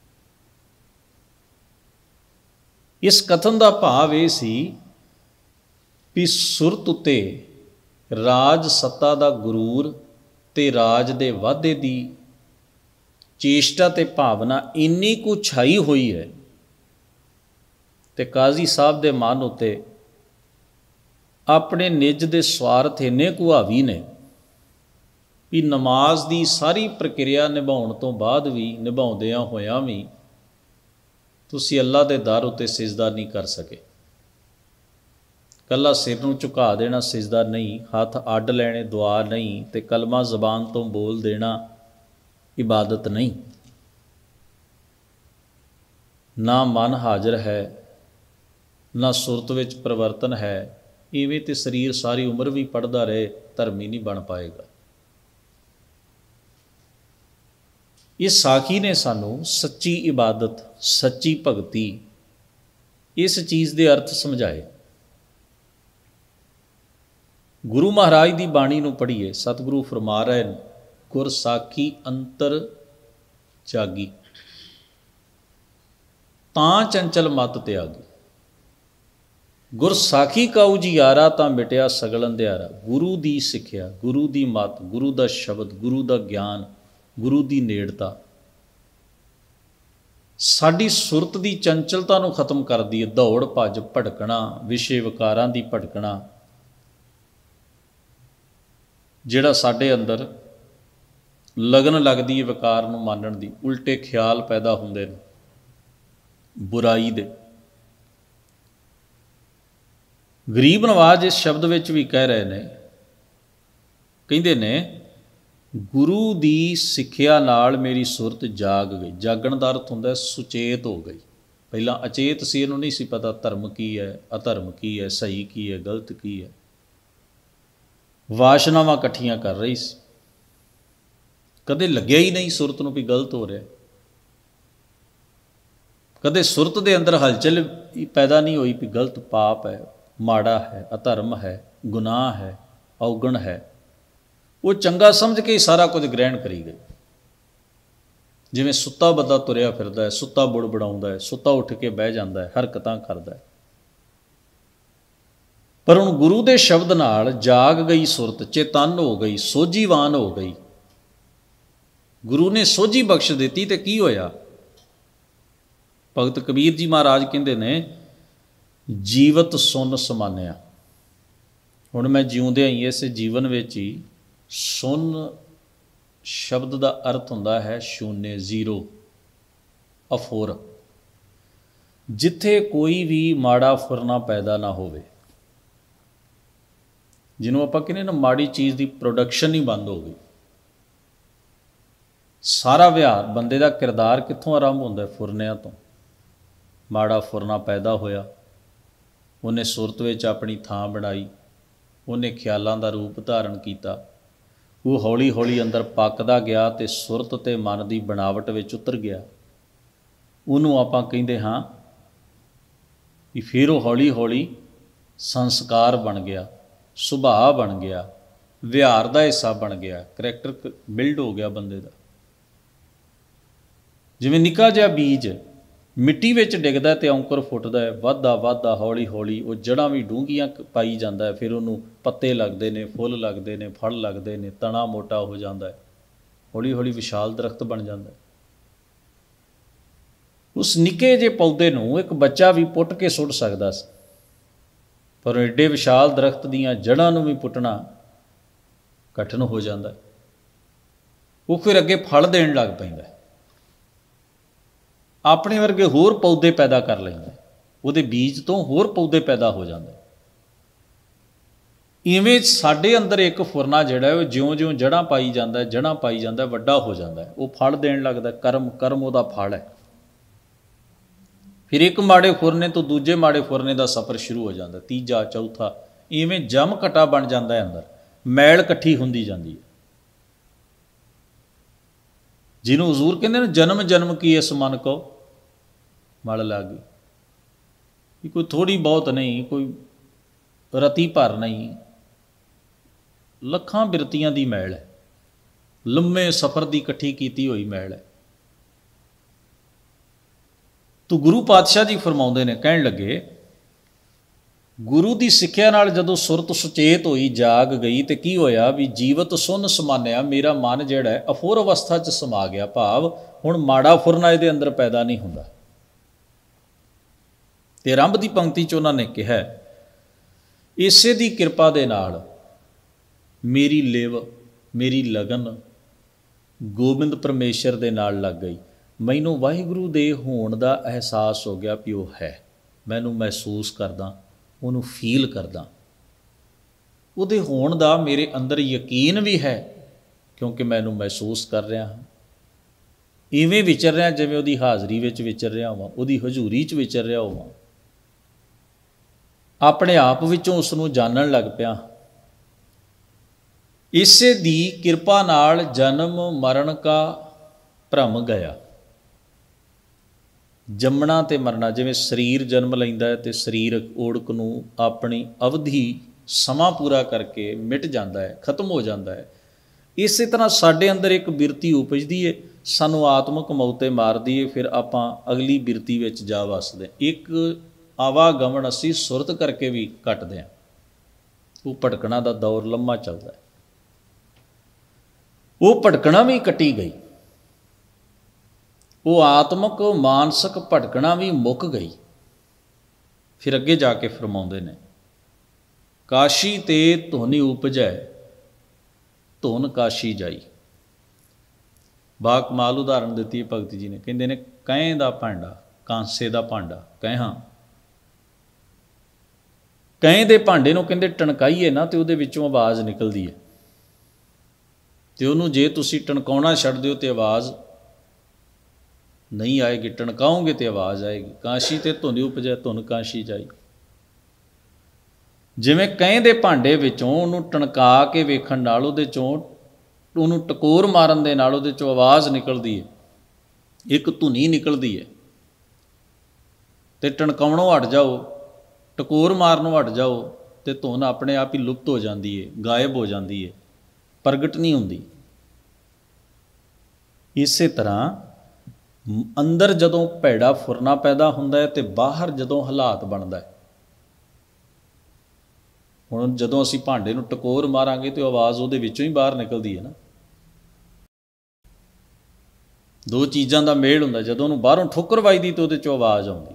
ਇਸ ਕਥਨ ਦਾ ਭਾਵ ਇਹ ਸੀ ਵੀ ਸੁਰਤ ਉੱਤੇ ਰਾਜ ਸੱਤਾ ਦਾ ਗੁਰੂਰ ਤੇ ਰਾਜ ਦੇ ਵਾਧੇ ਦੀ ਚੇਸ਼ਟਾ ਤੇ ਭਾਵਨਾ ਇੰਨੀ ਕੁ ਛਾਈ ਹੋਈ ਹੈ ਤੇ ਕਾਜ਼ੀ ਸਾਹਿਬ ਦੇ ਮਨ ਉੱਤੇ ਆਪਣੇ ਨਿੱਜ ਦੇ ਸਵਾਰਥ ਇੰਨੇ ਕੁ ਹਾਵੀ ਨੇ ਵੀ ਨਮਾਜ਼ ਦੀ ਸਾਰੀ ਪ੍ਰਕਿਰਿਆ ਨਿਭਾਉਣ ਤੋਂ ਬਾਅਦ ਵੀ, ਨਿਭਾਉਂਦਿਆਂ ਹੋਇਆਂ ਵੀ ਤੁਸੀਂ ਅੱਲਾ ਦੇ ਦਰ ਉੱਤੇ ਸਿਜਦਾ ਨਹੀਂ ਕਰ ਸਕੇ। ਕੱਲਾ ਸਿਰ ਨੂੰ ਝੁਕਾ ਦੇਣਾ ਸਿਜਦਾ ਨਹੀਂ, ਹੱਥ ਅੱਡ ਲੈਣੇ ਦੁਆ ਨਹੀਂ, ਤੇ ਕਲਮਾ ਜ਼ਬਾਨ ਤੋਂ ਬੋਲ ਦੇਣਾ ਇਬਾਦਤ ਨਹੀਂ। ਨਾ ਮਨ ਹਾਜ਼ਰ ਹੈ, ਨਾ ਸੁਰਤ ਵਿੱਚ ਪਰਿਵਰਤਨ ਹੈ। ਇਵੇਂ ਤੇ ਸਰੀਰ ਸਾਰੀ ਉਮਰ ਵੀ ਪੜ੍ਹਦਾ ਰਹੇ, ਧਰਮੀ ਨਹੀਂ ਬਣ ਪਾਏਗਾ। ਇਹ ਸਾਖੀ ਨੇ ਸਾਨੂੰ ਸੱਚੀ ਇਬਾਦਤ, ਸੱਚੀ ਭਗਤੀ, ਇਸ ਚੀਜ਼ ਦੇ ਅਰਥ ਸਮਝਾਏ। ਗੁਰੂ ਮਹਾਰਾਜ ਦੀ ਬਾਣੀ ਨੂੰ ਪੜ੍ਹੀਏ। ਸਤਿਗੁਰੂ ਫਰਮਾ ਰਹੇ ਨੇ, ਗੁਰ ਸਾਖੀ ਅੰਤਰ ਜਾਗੀ, ਤਾਂ ਚੰਚਲ ਮਤ ਤਿਆਗੀ। ਗੁਰ ਸਾਖੀ ਕਾ ਉਜਿਆਰਾ, ਤਾਂ ਮਿਟਿਆ ਸਗਲ ਅੰਧਿਆਰਾ। ਗੁਰੂ ਦੀ ਸਿੱਖਿਆ, ਗੁਰੂ ਦੀ ਮੱਤ, ਗੁਰੂ ਦਾ ਸ਼ਬਦ, ਗੁਰੂ ਦਾ ਗਿਆਨ, ਗੁਰੂ ਦੀ ਨੇੜਤਾ ਸਾਡੀ ਸੁਰਤ ਦੀ ਚੰਚਲਤਾ ਨੂੰ ਖਤਮ ਕਰਦੀ ਹੈ। ਦੌੜ ਭੱਜ ਭਟਕਣਾ, ਵਿਸ਼ੇ ਵਿਕਾਰਾਂ ਦੀ ਭਟਕਣਾ, ਜਿਹੜਾ ਸਾਡੇ ਅੰਦਰ ਲਗਨ ਲੱਗਦੀ ਹੈ ਵਿਕਾਰ ਨੂੰ ਮਾਨਣ ਦੀ, ਉਲਟੇ ਖਿਆਲ ਪੈਦਾ ਹੁੰਦੇ ਨੇ ਬੁਰਾਈ ਦੇ। ਗਰੀਬ ਨਵਾਜ਼ ਇਸ ਸ਼ਬਦ ਵਿੱਚ ਵੀ ਕਹਿ ਰਹੇ ਨੇ, ਕਹਿੰਦੇ ਨੇ ਗੁਰੂ ਦੀ ਸਿੱਖਿਆ ਨਾਲ ਮੇਰੀ ਸੁਰਤ ਜਾਗ ਗਈ। ਜਾਗਣ ਦਾ ਅਰਥ ਹੁੰਦਾ ਸੁਚੇਤ ਹੋ ਗਈ। ਪਹਿਲਾਂ ਅਚੇਤ ਸੀ, ਇਹਨੂੰ ਨਹੀਂ ਸੀ ਪਤਾ ਧਰਮ ਕੀ ਹੈ, ਅਧਰਮ ਕੀ ਹੈ, ਸਹੀ ਕੀ ਹੈ, ਗਲਤ ਕੀ ਹੈ। ਵਾਸ਼ਨਾਵਾਂ ਇਕੱਠੀਆਂ ਕਰ ਰਹੀ ਸੀ, ਕਦੇ ਲੱਗਿਆ ਹੀ ਨਹੀਂ ਸੁਰਤ ਨੂੰ ਵੀ ਗਲਤ ਹੋ ਰਿਹਾ। ਕਦੇ ਸੁਰਤ ਦੇ ਅੰਦਰ ਹਲਚਲ ਪੈਦਾ ਨਹੀਂ ਹੋਈ ਵੀ ਗਲਤ, ਪਾਪ ਹੈ, ਮਾੜਾ ਹੈ, ਅਧਰਮ ਹੈ, ਗੁਨਾਹ ਹੈ, ਔਗਣ ਹੈ। ਉਹ ਚੰਗਾ ਸਮਝ ਕੇ ਹੀ ਸਾਰਾ ਕੁਝ ਗ੍ਰਹਿਣ ਕਰੀ ਗਏ। ਜਿਵੇਂ ਸੁੱਤਾ ਬੰਦਾ ਤੁਰਿਆ ਫਿਰਦਾ ਹੈ, ਸੁੱਤਾ ਬੁੜਬੜਾਉਂਦਾ ਹੈ, ਸੁੱਤਾ ਉੱਠ ਕੇ ਬਹਿ ਜਾਂਦਾ ਹੈ, ਹਰਕਤਾਂ ਕਰਦਾ ਹੈ। ਪਰ ਹੁਣ ਗੁਰੂ ਦੇ ਸ਼ਬਦ ਨਾਲ ਜਾਗ ਗਈ ਸੁਰਤ, ਚੇਤੰਨ ਹੋ ਗਈ, ਸੋਝੀਵਾਨ ਹੋ ਗਈ। ਗੁਰੂ ਨੇ ਸੋਝੀ ਬਖਸ਼ ਦਿੱਤੀ ਤੇ ਕੀ ਹੋਇਆ? ਭਗਤ ਕਬੀਰ ਜੀ ਮਹਾਰਾਜ ਕਹਿੰਦੇ ਨੇ, ਜੀਵਤ ਸੁਨ ਸਮਾਨਿਆ। ਹੁਣ ਮੈਂ ਜਿਉਂਦਿਆਂ ਹੀ ਇਸ ਜੀਵਨ ਵਿੱਚ ਹੀ, ਸੁਨ ਸ਼ਬਦ ਦਾ ਅਰਥ ਹੁੰਦਾ ਹੈ ਸ਼ੂਨੇ, ਜ਼ੀਰੋ, ਅਫੁਰ, ਜਿੱਥੇ ਕੋਈ ਵੀ ਮਾੜਾ ਫੁਰਨਾ ਪੈਦਾ ਨਾ ਹੋਵੇ। ਜਿਹਨੂੰ ਆਪਾਂ ਕਹਿੰਦੇ ਨਾ ਮਾੜੀ ਚੀਜ਼ ਦੀ ਪ੍ਰੋਡਕਸ਼ਨ ਹੀ ਬੰਦ ਹੋ ਗਈ। ਸਾਰਾ ਵਿਹਾਰ, ਬੰਦੇ ਦਾ ਕਿਰਦਾਰ ਕਿੱਥੋਂ ਆਰੰਭ ਹੁੰਦਾ? ਫੁਰਨਿਆਂ ਤੋਂ। ਮਾੜਾ ਫੁਰਨਾ ਪੈਦਾ ਹੋਇਆ, ਉਹਨੇ ਸੁਰਤ ਵਿੱਚ ਆਪਣੀ ਥਾਂ ਬਣਾਈ, ਉਹਨੇ ਖਿਆਲਾਂ ਦਾ ਰੂਪ ਧਾਰਨ ਕੀਤਾ। ਉਹ ਹੌਲੀ ਹੌਲੀ ਅੰਦਰ ਪੱਕਦਾ ਗਿਆ ਅਤੇ ਸੁਰਤ ਅਤੇ ਮਨ ਦੀ ਬਣਾਵਟ ਵਿੱਚ ਉਤਰ ਗਿਆ। ਉਹਨੂੰ ਆਪਾਂ ਕਹਿੰਦੇ ਹਾਂ ਵੀ ਫਿਰ ਉਹ ਹੌਲੀ ਹੌਲੀ ਸੰਸਕਾਰ ਬਣ ਗਿਆ, ਸੁਭਾਅ ਬਣ ਗਿਆ, ਵਿਹਾਰ ਦਾ ਹਿੱਸਾ ਬਣ ਗਿਆ, ਕਰੈਕਟਰ ਬਿਲਡ ਹੋ ਗਿਆ ਬੰਦੇ ਦਾ। ਜਿਵੇਂ ਨਿੱਕਾ ਜਿਹਾ ਬੀਜ ਮਿੱਟੀ ਵਿੱਚ ਡਿੱਗਦਾ ਅਤੇ ਔਂਕਰ ਫੁੱਟਦਾ ਹੈ, ਵੱਧਦਾ ਵੱਧਦਾ ਹੌਲੀ ਹੌਲੀ ਉਹ ਜੜ੍ਹਾਂ ਵੀ ਡੂੰਘੀਆਂ ਪਾਈ ਜਾਂਦਾ ਹੈ। ਫਿਰ ਉਹਨੂੰ ਪੱਤੇ ਲੱਗਦੇ ਨੇ, ਫੁੱਲ ਲੱਗਦੇ ਨੇ, ਫਲ ਲੱਗਦੇ ਨੇ, ਤਣਾ ਮੋਟਾ ਹੋ ਜਾਂਦਾ ਹੈ, ਹੌਲੀ ਹੌਲੀ ਵਿਸ਼ਾਲ ਦਰਖਤ ਬਣ ਜਾਂਦਾ ਹੈ। ਉਸ ਨਿੱਕੇ ਜਿਹੇ ਪੌਦੇ ਨੂੰ ਇੱਕ ਬੱਚਾ ਵੀ ਪੁੱਟ ਕੇ ਸੁੱਟ ਸਕਦਾ ਸੀ, ਪਰ ਐਡੇ ਵਿਸ਼ਾਲ ਦਰਖਤ ਦੀਆਂ ਜੜ੍ਹਾਂ ਨੂੰ ਵੀ ਪੁੱਟਣਾ ਕਠਿਨ ਹੋ ਜਾਂਦਾ। ਉਹ ਫਿਰ ਅੱਗੇ ਫਲ ਦੇਣ ਲੱਗ ਪੈਂਦਾ, ਆਪਣੇ ਵਰਗੇ ਹੋਰ ਪੌਦੇ ਪੈਦਾ ਕਰ ਲੈਂਦਾ, ਉਹਦੇ ਬੀਜ ਤੋਂ ਹੋਰ ਪੌਦੇ ਪੈਦਾ ਹੋ ਜਾਂਦੇ। ਇਵੇਂ ਸਾਡੇ ਅੰਦਰ ਇੱਕ ਫੁਰਨਾ ਜਿਹੜਾ ਉਹ ਜਿਉਂ-ਜਿਉਂ ਜੜ੍ਹਾਂ ਪਾਈ ਜਾਂਦਾ, ਜੜ੍ਹਾਂ ਪਾਈ ਜਾਂਦਾ, ਵੱਡਾ ਹੋ ਜਾਂਦਾ, ਉਹ ਫਲ ਦੇਣ ਲੱਗਦਾ। ਕਰਮ ਉਹਦਾ ਫਲ ਹੈ। ਫਿਰ ਇੱਕ ਮਾੜੇ ਫੁਰਨੇ ਤੋਂ ਦੂਜੇ ਮਾੜੇ ਫੁਰਨੇ ਦਾ ਸਫ਼ਰ ਸ਼ੁਰੂ ਹੋ ਜਾਂਦਾ, ਤੀਜਾ, ਚੌਥਾ, ਇਵੇਂ ਜਮ ਘਟਾ ਬਣ ਜਾਂਦਾ ਹੈ। ਅੰਦਰ ਮੈਲ ਇਕੱਠੀ ਹੁੰਦੀ ਜਾਂਦੀ ਹੈ, ਜਿਹਨੂੰ ਹਜ਼ੂਰ ਕਹਿੰਦੇ ਨੇ, ਜਨਮ ਜਨਮ ਕੀ ਇਸ ਮਨ ਕੋ ਮਲ ਲਾਗੀ। ਕਿ ਕੋਈ ਥੋੜ੍ਹੀ ਬਹੁਤ ਨਹੀਂ, ਕੋਈ ਰਤੀ ਭਰ ਨਹੀਂ, ਲੱਖਾਂ ਬਿਰਤੀਆਂ ਦੀ ਮੈਲ ਹੈ, ਲੰਮੇ ਸਫ਼ਰ ਦੀ ਇਕੱਠੀ ਕੀਤੀ ਹੋਈ ਮੈਲ ਹੈ। ਤੋ ਗੁਰੂ ਪਾਤਸ਼ਾਹ ਜੀ ਫਰਮਾਉਂਦੇ ਨੇ, ਕਹਿਣ ਲੱਗੇ, ਗੁਰੂ ਦੀ ਸਿੱਖਿਆ ਨਾਲ ਜਦੋਂ ਸੁਰਤ ਸੁਚੇਤ ਹੋਈ, ਜਾਗ ਗਈ, ਤੇ ਕੀ ਹੋਇਆ ਵੀ ਜੀਵਤ ਸੁੰਨ ਸਮਾਨਿਆ, ਮੇਰਾ ਮਨ ਜਿਹੜਾ ਹੈ ਅਫੁਰ ਅਵਸਥਾ 'ਚ ਸਮਾ ਗਿਆ। ਭਾਵ ਹੁਣ ਮਾੜਾ ਫੁਰਨਾ ਇਹਦੇ ਅੰਦਰ ਪੈਦਾ ਨਹੀਂ ਹੁੰਦਾ। ਤੇ ਆਰੰਭ ਦੀ ਪੰਕਤੀ 'ਚ ਉਹਨਾਂ ਨੇ ਕਿਹਾ, ਇਸੇ ਦੀ ਕਿਰਪਾ ਦੇ ਨਾਲ ਮੇਰੀ ਲਿਵ, ਮੇਰੀ ਲਗਨ ਗੋਬਿੰਦ ਪਰਮੇਸ਼ਰ ਦੇ ਨਾਲ ਲੱਗ ਗਈ। ਮੈਨੂੰ ਵਾਹਿਗੁਰੂ ਦੇ ਹੋਣ ਦਾ ਅਹਿਸਾਸ ਹੋ ਗਿਆ ਵੀ ਉਹ ਹੈ, ਮੈਨੂੰ ਮਹਿਸੂਸ ਕਰਦਾ, ਉਹਨੂੰ ਫੀਲ ਕਰਦਾ, ਉਹਦੇ ਹੋਣ ਦਾ ਮੇਰੇ ਅੰਦਰ ਯਕੀਨ ਵੀ ਹੈ, ਕਿਉਂਕਿ ਮੈਂ ਇਹਨੂੰ ਮਹਿਸੂਸ ਕਰ ਰਿਹਾ ਹਾਂ। ਇਵੇਂ ਵਿਚਰ ਰਿਹਾ ਜਿਵੇਂ ਉਹਦੀ ਹਾਜ਼ਰੀ ਵਿੱਚ ਵਿਚਰ ਰਿਹਾ ਹੋਵਾਂ, ਉਹਦੀ ਹਜ਼ੂਰੀ 'ਚ ਵਿਚਰ ਰਿਹਾ ਹੋਵਾਂ। ਆਪਣੇ ਆਪ ਵਿੱਚੋਂ ਉਸ ਨੂੰ ਜਾਣਨ ਲੱਗ ਪਿਆ। ਇਸੇ ਦੀ ਕਿਰਪਾ ਨਾਲ ਜਨਮ ਮਰਨ ਕਾ ਭਰਮ ਗਿਆ। ਜੰਮਣਾ ਤੇ ਮਰਨਾ, ਜਿਵੇਂ ਸਰੀਰ ਜਨਮ ਲੈਂਦਾ ਹੈ ਤੇ ਸਰੀਰ ਓੜਕ ਨੂੰ ਆਪਣੀ ਅਵਧੀ ਸਮਾਂ ਪੂਰਾ ਕਰਕੇ ਮਿਟ ਜਾਂਦਾ ਹੈ, ਖਤਮ ਹੋ ਜਾਂਦਾ ਹੈ। ਇਸੇ ਤਰ੍ਹਾਂ ਸਾਡੇ ਅੰਦਰ ਇੱਕ ਬਿਰਤੀ ਉਪਜਦੀ ਹੈ, ਸਾਨੂੰ ਆਤਮਕ ਮੌਤੇ ਮਾਰਦੀ ਹੈ, ਫਿਰ ਆਪਾਂ ਅਗਲੀ ਬਿਰਤੀ ਵਿੱਚ ਜਾ ਵਸਦੇ। ਇੱਕ ਆਵਾਗਮਨ ਅਸੀਂ ਸੁਰਤ ਕਰਕੇ ਵੀ ਕੱਟਦੇ ਹਾਂ। ਉਹ ਭਟਕਣਾ ਦਾ ਦੌਰ ਲੰਮਾ ਚੱਲਦਾ ਹੈ। ਉਹ ਭਟਕਣਾ ਵੀ ਕੱਟੀ ਗਈ, ਉਹ ਆਤਮਕ ਮਾਨਸਿਕ ਭਟਕਣਾ ਵੀ ਮੁੱਕ ਗਈ। ਫਿਰ ਅੱਗੇ ਜਾ ਕੇ ਫਰਮਾਉਂਦੇ ਨੇ, ਕਾਸ਼ੀ ਤੇ ਧੁਨੀ ਉਪਜੈ, ਧੁਨ ਕਾਸ਼ੀ ਜਾਈ। ਬਾ ਕਮਾਲ ਉਦਾਹਰਨ ਦਿੱਤੀ ਹੈ ਭਗਤ ਜੀ ਨੇ। ਕਹਿੰਦੇ ਨੇ, ਕੈਂ ਦਾ ਭਾਂਡਾ, ਕਾਂਸੇ ਦਾ ਭਾਂਡਾ, ਕਹਿਹਾਂ। ਕੈਂ ਦੇ ਭਾਂਡੇ ਨੂੰ ਕਹਿੰਦੇ ਟਣਕਾਈਏ ਨਾ ਤੇ ਉਹਦੇ ਵਿੱਚੋਂ ਆਵਾਜ਼ ਨਿਕਲਦੀ ਹੈ, ਤੇ ਉਹਨੂੰ ਜੇ ਤੁਸੀਂ ਟਣਕਾਉਣਾ ਛੱਡ ਦਿਓ ਤੇ ਆਵਾਜ਼ ਨਹੀਂ ਆਏਗੀ, ਟਣਕਾਓਗੇ ਤੇ ਆਵਾਜ਼ ਆਏਗੀ। ਕਾਸ਼ੀ ਤੇ ਧੁਨੀ ਉਪਜੈ, ਧੁਨ ਕਾਸ਼ੀ ਜਾਈ। ਜਿਵੇਂ ਕੈਂ ਦੇ ਭਾਂਡੇ ਵਿੱਚੋਂ ਉਹਨੂੰ ਟਣਕਾ ਕੇ ਵੇਖਣ ਨਾਲ, ਉਹਦੇ 'ਚੋਂ ਉਹਨੂੰ ਟਕੋਰ ਮਾਰਨ ਦੇ ਨਾਲ ਉਹਦੇ 'ਚੋਂ ਆਵਾਜ਼ ਨਿਕਲਦੀ ਹੈ, ਇੱਕ ਧੁਨੀ ਨਿਕਲਦੀ ਹੈ। ਤੇ ਟਣਕਾਉਣੋਂ ਹਟ ਜਾਓ, ਟਕੋਰ ਮਾਰਨੋਂ ਹਟ ਜਾਓ, ਤੇ ਧੁਨ ਆਪਣੇ ਆਪ ਹੀ ਲੁਪਤ ਹੋ ਜਾਂਦੀ ਹੈ, ਗਾਇਬ ਹੋ ਜਾਂਦੀ ਹੈ, ਪ੍ਰਗਟ ਨਹੀਂ ਹੁੰਦੀ। ਇਸੇ ਤਰ੍ਹਾਂ ਅੰਦਰ ਜਦੋਂ ਭੈੜਾ ਫੁਰਨਾ ਪੈਦਾ ਹੁੰਦਾ ਹੈ ਤੇ ਬਾਹਰ ਜਦੋਂ ਹਾਲਾਤ ਬਣਦਾ ਹੈ। ਹੁਣ ਜਦੋਂ ਅਸੀਂ ਭਾਂਡੇ ਨੂੰ ਟਕੋਰ ਮਾਰਾਂਗੇ ਤੇ ਆਵਾਜ਼ ਉਹਦੇ ਵਿੱਚੋਂ ਹੀ ਬਾਹਰ ਨਿਕਲਦੀ ਹੈ ਨਾ। ਦੋ ਚੀਜ਼ਾਂ ਦਾ ਮੇਲ ਹੁੰਦਾ। ਜਦੋਂ ਉਹਨੂੰ ਬਾਹਰੋਂ ਠੋਕਰ ਵੱਜਦੀ ਤੇ ਉਹਦੇ 'ਚੋਂ ਆਵਾਜ਼ ਆਉਂਦੀ।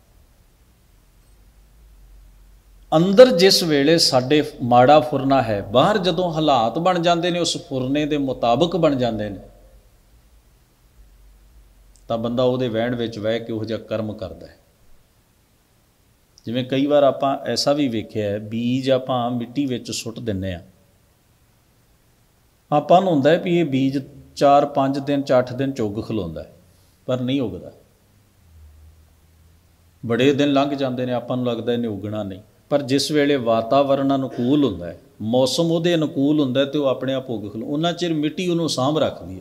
ਅੰਦਰ ਜਿਸ ਵੇਲੇ ਸਾਡੇ ਮਾੜਾ ਫੁਰਨਾ ਹੈ, ਬਾਹਰ ਜਦੋਂ ਹਾਲਾਤ ਬਣ ਜਾਂਦੇ ਨੇ, ਉਸ ਫੁਰਨੇ ਦੇ ਮੁਤਾਬਕ ਬਣ ਜਾਂਦੇ ਨੇ, ਤਾਂ ਬੰਦਾ ਉਹਦੇ ਵਹਿਣ ਵਿੱਚ ਵਹਿ ਕੇ ਉਹੋ ਜਿਹਾ ਕਰਮ ਕਰਦਾ ਹੈ। ਜਿਵੇਂ ਕਈ ਵਾਰ ਆਪਾਂ ਐਸਾ ਵੀ ਵੇਖਿਆ ਹੈ, ਬੀਜ ਆਪਾਂ ਮਿੱਟੀ ਵਿੱਚ ਸੁੱਟ ਦਿੰਦੇ ਹਾਂ, ਆਪਾਂ ਨੂੰ ਹੁੰਦਾ ਵੀ ਇਹ ਬੀਜ 4-5 ਦਿਨ 'ਚ 8 ਦਿਨ 'ਚ ਉੱਗ ਖਲੋਂਦਾ, ਪਰ ਨਹੀਂ ਉੱਗਦਾ। ਬੜੇ ਦਿਨ ਲੰਘ ਜਾਂਦੇ ਨੇ, ਆਪਾਂ ਨੂੰ ਲੱਗਦਾ ਇਹਨੇ ਉੱਗਣਾ ਨਹੀਂ। ਪਰ ਜਿਸ ਵੇਲੇ ਵਾਤਾਵਰਨ ਅਨੁਕੂਲ ਹੁੰਦਾ ਹੈ, ਮੌਸਮ ਉਹਦੇ ਅਨੁਕੂਲ ਹੁੰਦਾ, ਤੇ ਉਹ ਆਪਣੇ ਆਪ ਉੱਗ ਖਲੋ। ਉਹਨਾਂ ਚਿਰ ਮਿੱਟੀ ਉਹਨੂੰ ਸਾਂਭ ਰੱਖਦੀ ਹੈ।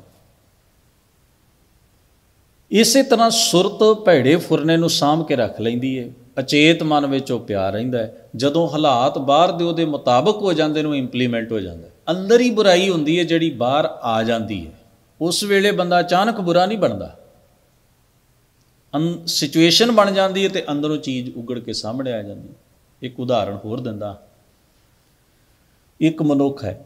ਇਸੇ ਤਰ੍ਹਾਂ ਸੁਰਤ ਭੈੜੇ ਫੁਰਨੇ ਨੂੰ ਸਾਂਭ ਕੇ ਰੱਖ ਲੈਂਦੀ ਹੈ। ਅਚੇਤ ਮਨ ਵਿੱਚ ਉਹ ਪਿਆ ਰਹਿੰਦਾ ਹੈ। ਜਦੋਂ ਹਾਲਾਤ ਬਾਹਰ ਦੇ ਉਹਦੇ ਮੁਤਾਬਕ ਹੋ ਜਾਂਦੇ ਨੇ, ਉਹ ਇੰਪਲੀਮੈਂਟ ਹੋ ਜਾਂਦਾ। ਅੰਦਰ ਹੀ ਬੁਰਾਈ ਹੁੰਦੀ ਹੈ ਜਿਹੜੀ ਬਾਹਰ ਆ ਜਾਂਦੀ ਹੈ। ਉਸ ਵੇਲੇ ਬੰਦਾ ਅਚਾਨਕ ਬੁਰਾ ਨਹੀਂ ਬਣਦਾ, ਸਿਚੁਏਸ਼ਨ ਬਣ ਜਾਂਦੀ ਹੈ ਤੇ ਅੰਦਰੋਂ ਚੀਜ਼ ਉਗੜ ਕੇ ਸਾਹਮਣੇ ਆ ਜਾਂਦੀ। ਇੱਕ ਉਦਾਹਰਣ ਹੋਰ ਦਿੰਦਾ। ਇੱਕ ਮਨੁੱਖ ਹੈ,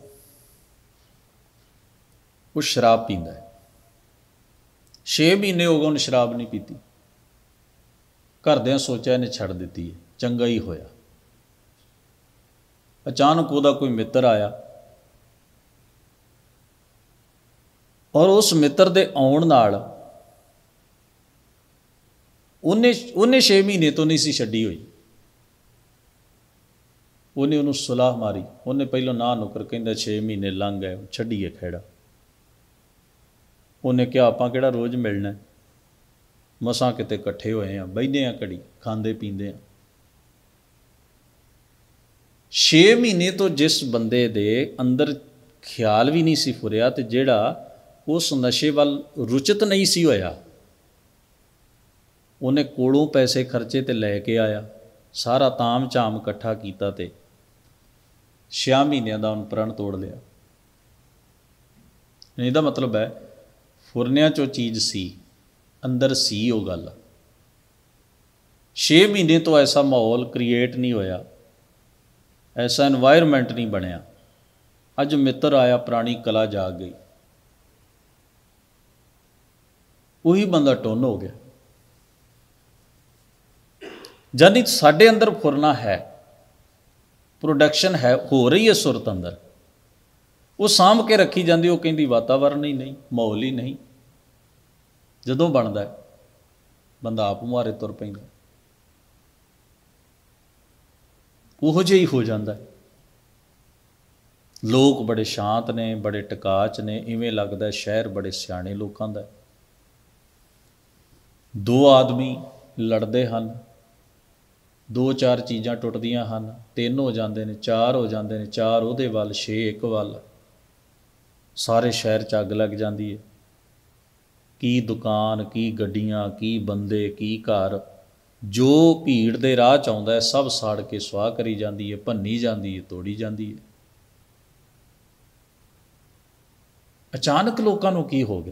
ਉਹ ਸ਼ਰਾਬ ਪੀਂਦਾ ਹੈ। 6 ਮਹੀਨੇ ਹੋ ਗਏ ਉਹਨੇ ਸ਼ਰਾਬ ਨਹੀਂ ਪੀਤੀ। ਘਰਦਿਆਂ ਸੋਚਿਆ ਇਹਨੇ ਛੱਡ ਦਿੱਤੀ ਹੈ, ਚੰਗਾ ਹੀ ਹੋਇਆ। ਅਚਾਨਕ ਉਹਦਾ ਕੋਈ ਮਿੱਤਰ ਆਇਆ, ਔਰ ਉਸ ਮਿੱਤਰ ਦੇ ਆਉਣ ਨਾਲ ਉਹਨੇ 6 ਮਹੀਨੇ ਤੋਂ ਨਹੀਂ ਸੀ ਛੱਡੀ ਹੋਈ। ਉਹਨੇ ਉਹਨੂੰ ਸੁਲਾਹ ਮਾਰੀ। ਉਹਨੇ ਪਹਿਲਾਂ ਨਾ ਨੁਕਰ, ਕਹਿੰਦਾ 6 ਮਹੀਨੇ ਲੰਘ ਗਏ, ਛੱਡੀਏ ਖਹਿੜਾ। ਉਹਨੇ ਕਿਹਾ ਆਪਾਂ ਕਿਹੜਾ ਰੋਜ਼ ਮਿਲਣਾ, ਮਸਾਂ ਕਿਤੇ ਇਕੱਠੇ ਹੋਏ ਹਾਂ, ਬਹਿੰਦੇ ਹਾਂ ਘੜੀ, ਖਾਂਦੇ ਪੀਂਦੇ ਹਾਂ। 6 ਮਹੀਨੇ ਤੋਂ ਜਿਸ ਬੰਦੇ ਦੇ ਅੰਦਰ ਖਿਆਲ ਵੀ ਨਹੀਂ ਸੀ ਫੁਰਿਆ, ਤੇ ਜਿਹੜਾ ਉਸ ਨਸ਼ੇ ਵੱਲ ਰੁਚਿਤ ਨਹੀਂ ਸੀ ਹੋਇਆ, ਉਹਨੇ ਕੋਲੋਂ ਪੈਸੇ ਖਰਚੇ ਤੇ ਲੈ ਕੇ ਆਇਆ, ਸਾਰਾ ਤਾਮ ਝਾਮ ਇਕੱਠਾ ਕੀਤਾ ਤੇ 6 ਮਹੀਨਿਆਂ ਦਾ ਉਹਨ ਪ੍ਰਣ ਤੋੜ ਲਿਆ। ਇਹਦਾ ਮਤਲਬ ਹੈ ਫੁਰਨਿਆਂ 'ਚੋਂ ਚੀਜ਼ ਸੀ, ਅੰਦਰ ਸੀ ਉਹ ਗੱਲ। 6 ਮਹੀਨੇ ਤੋਂ ਐਸਾ ਮਾਹੌਲ ਕ੍ਰੀਏਟ ਨਹੀਂ ਹੋਇਆ, ਐਸਾ ਇਨਵਾਇਰਮੈਂਟ ਨਹੀਂ ਬਣਿਆ। ਅੱਜ ਮਿੱਤਰ ਆਇਆ, ਪੁਰਾਣੀ ਕਲਾ ਜਾਗ ਗਈ, ਉਹੀ ਬੰਦਾ ਟੁੰਨ ਹੋ ਗਿਆ। ਜਾਨੀ ਸਾਡੇ ਅੰਦਰ ਫੁਰਨਾ ਹੈ, ਪ੍ਰੋਡਕਸ਼ਨ ਹੈ, ਹੋ ਰਹੀ ਹੈ ਸੁਰਤ ਅੰਦਰ, ਉਹ ਸਾਂਭ ਕੇ ਰੱਖੀ ਜਾਂਦੀ। ਉਹ ਕਹਿੰਦੀ ਵਾਤਾਵਰਨ ਹੀ ਨਹੀਂ, ਮਾਹੌਲ ਹੀ ਨਹੀਂ। ਜਦੋਂ ਬਣਦਾ ਬੰਦਾ ਆਪ ਮੁਹਾਰੇ ਤੁਰ ਪੈਂਦਾ, ਉਹੋ ਜਿਹਾ ਹੀ ਹੋ ਜਾਂਦਾ। ਲੋਕ ਬੜੇ ਸ਼ਾਂਤ ਨੇ, ਬੜੇ ਟਿਕਾਚ ਨੇ, ਇਵੇਂ ਲੱਗਦਾ ਸ਼ਹਿਰ ਬੜੇ ਸਿਆਣੇ ਲੋਕਾਂ ਦਾ। 2 ਆਦਮੀ ਲੜਦੇ ਹਨ, 2-4 ਚੀਜ਼ਾਂ ਟੁੱਟਦੀਆਂ ਹਨ, 3 ਹੋ ਜਾਂਦੇ ਨੇ, 4 ਹੋ ਜਾਂਦੇ ਨੇ, 4 ਉਹਦੇ ਵੱਲ, 6 ਇੱਕ ਵੱਲ, ਸਾਰੇ ਸ਼ਹਿਰ 'ਚ ਅੱਗ ਲੱਗ ਜਾਂਦੀ ਹੈ। ਕੀ ਦੁਕਾਨ, ਕੀ ਗੱਡੀਆਂ, ਕੀ ਬੰਦੇ, ਕੀ ਘਰ, ਜੋ ਭੀੜ ਦੇ ਰਾਹ 'ਚ ਆਉਂਦਾ ਸਭ ਸਾੜ ਕੇ ਸੁਆਹ ਕਰੀ ਜਾਂਦੀ ਹੈ, ਭੰਨੀ ਜਾਂਦੀ ਹੈ, ਤੋੜੀ ਜਾਂਦੀ ਹੈ। ਅਚਾਨਕ ਲੋਕਾਂ ਨੂੰ ਕੀ ਹੋ ਗਿਆ?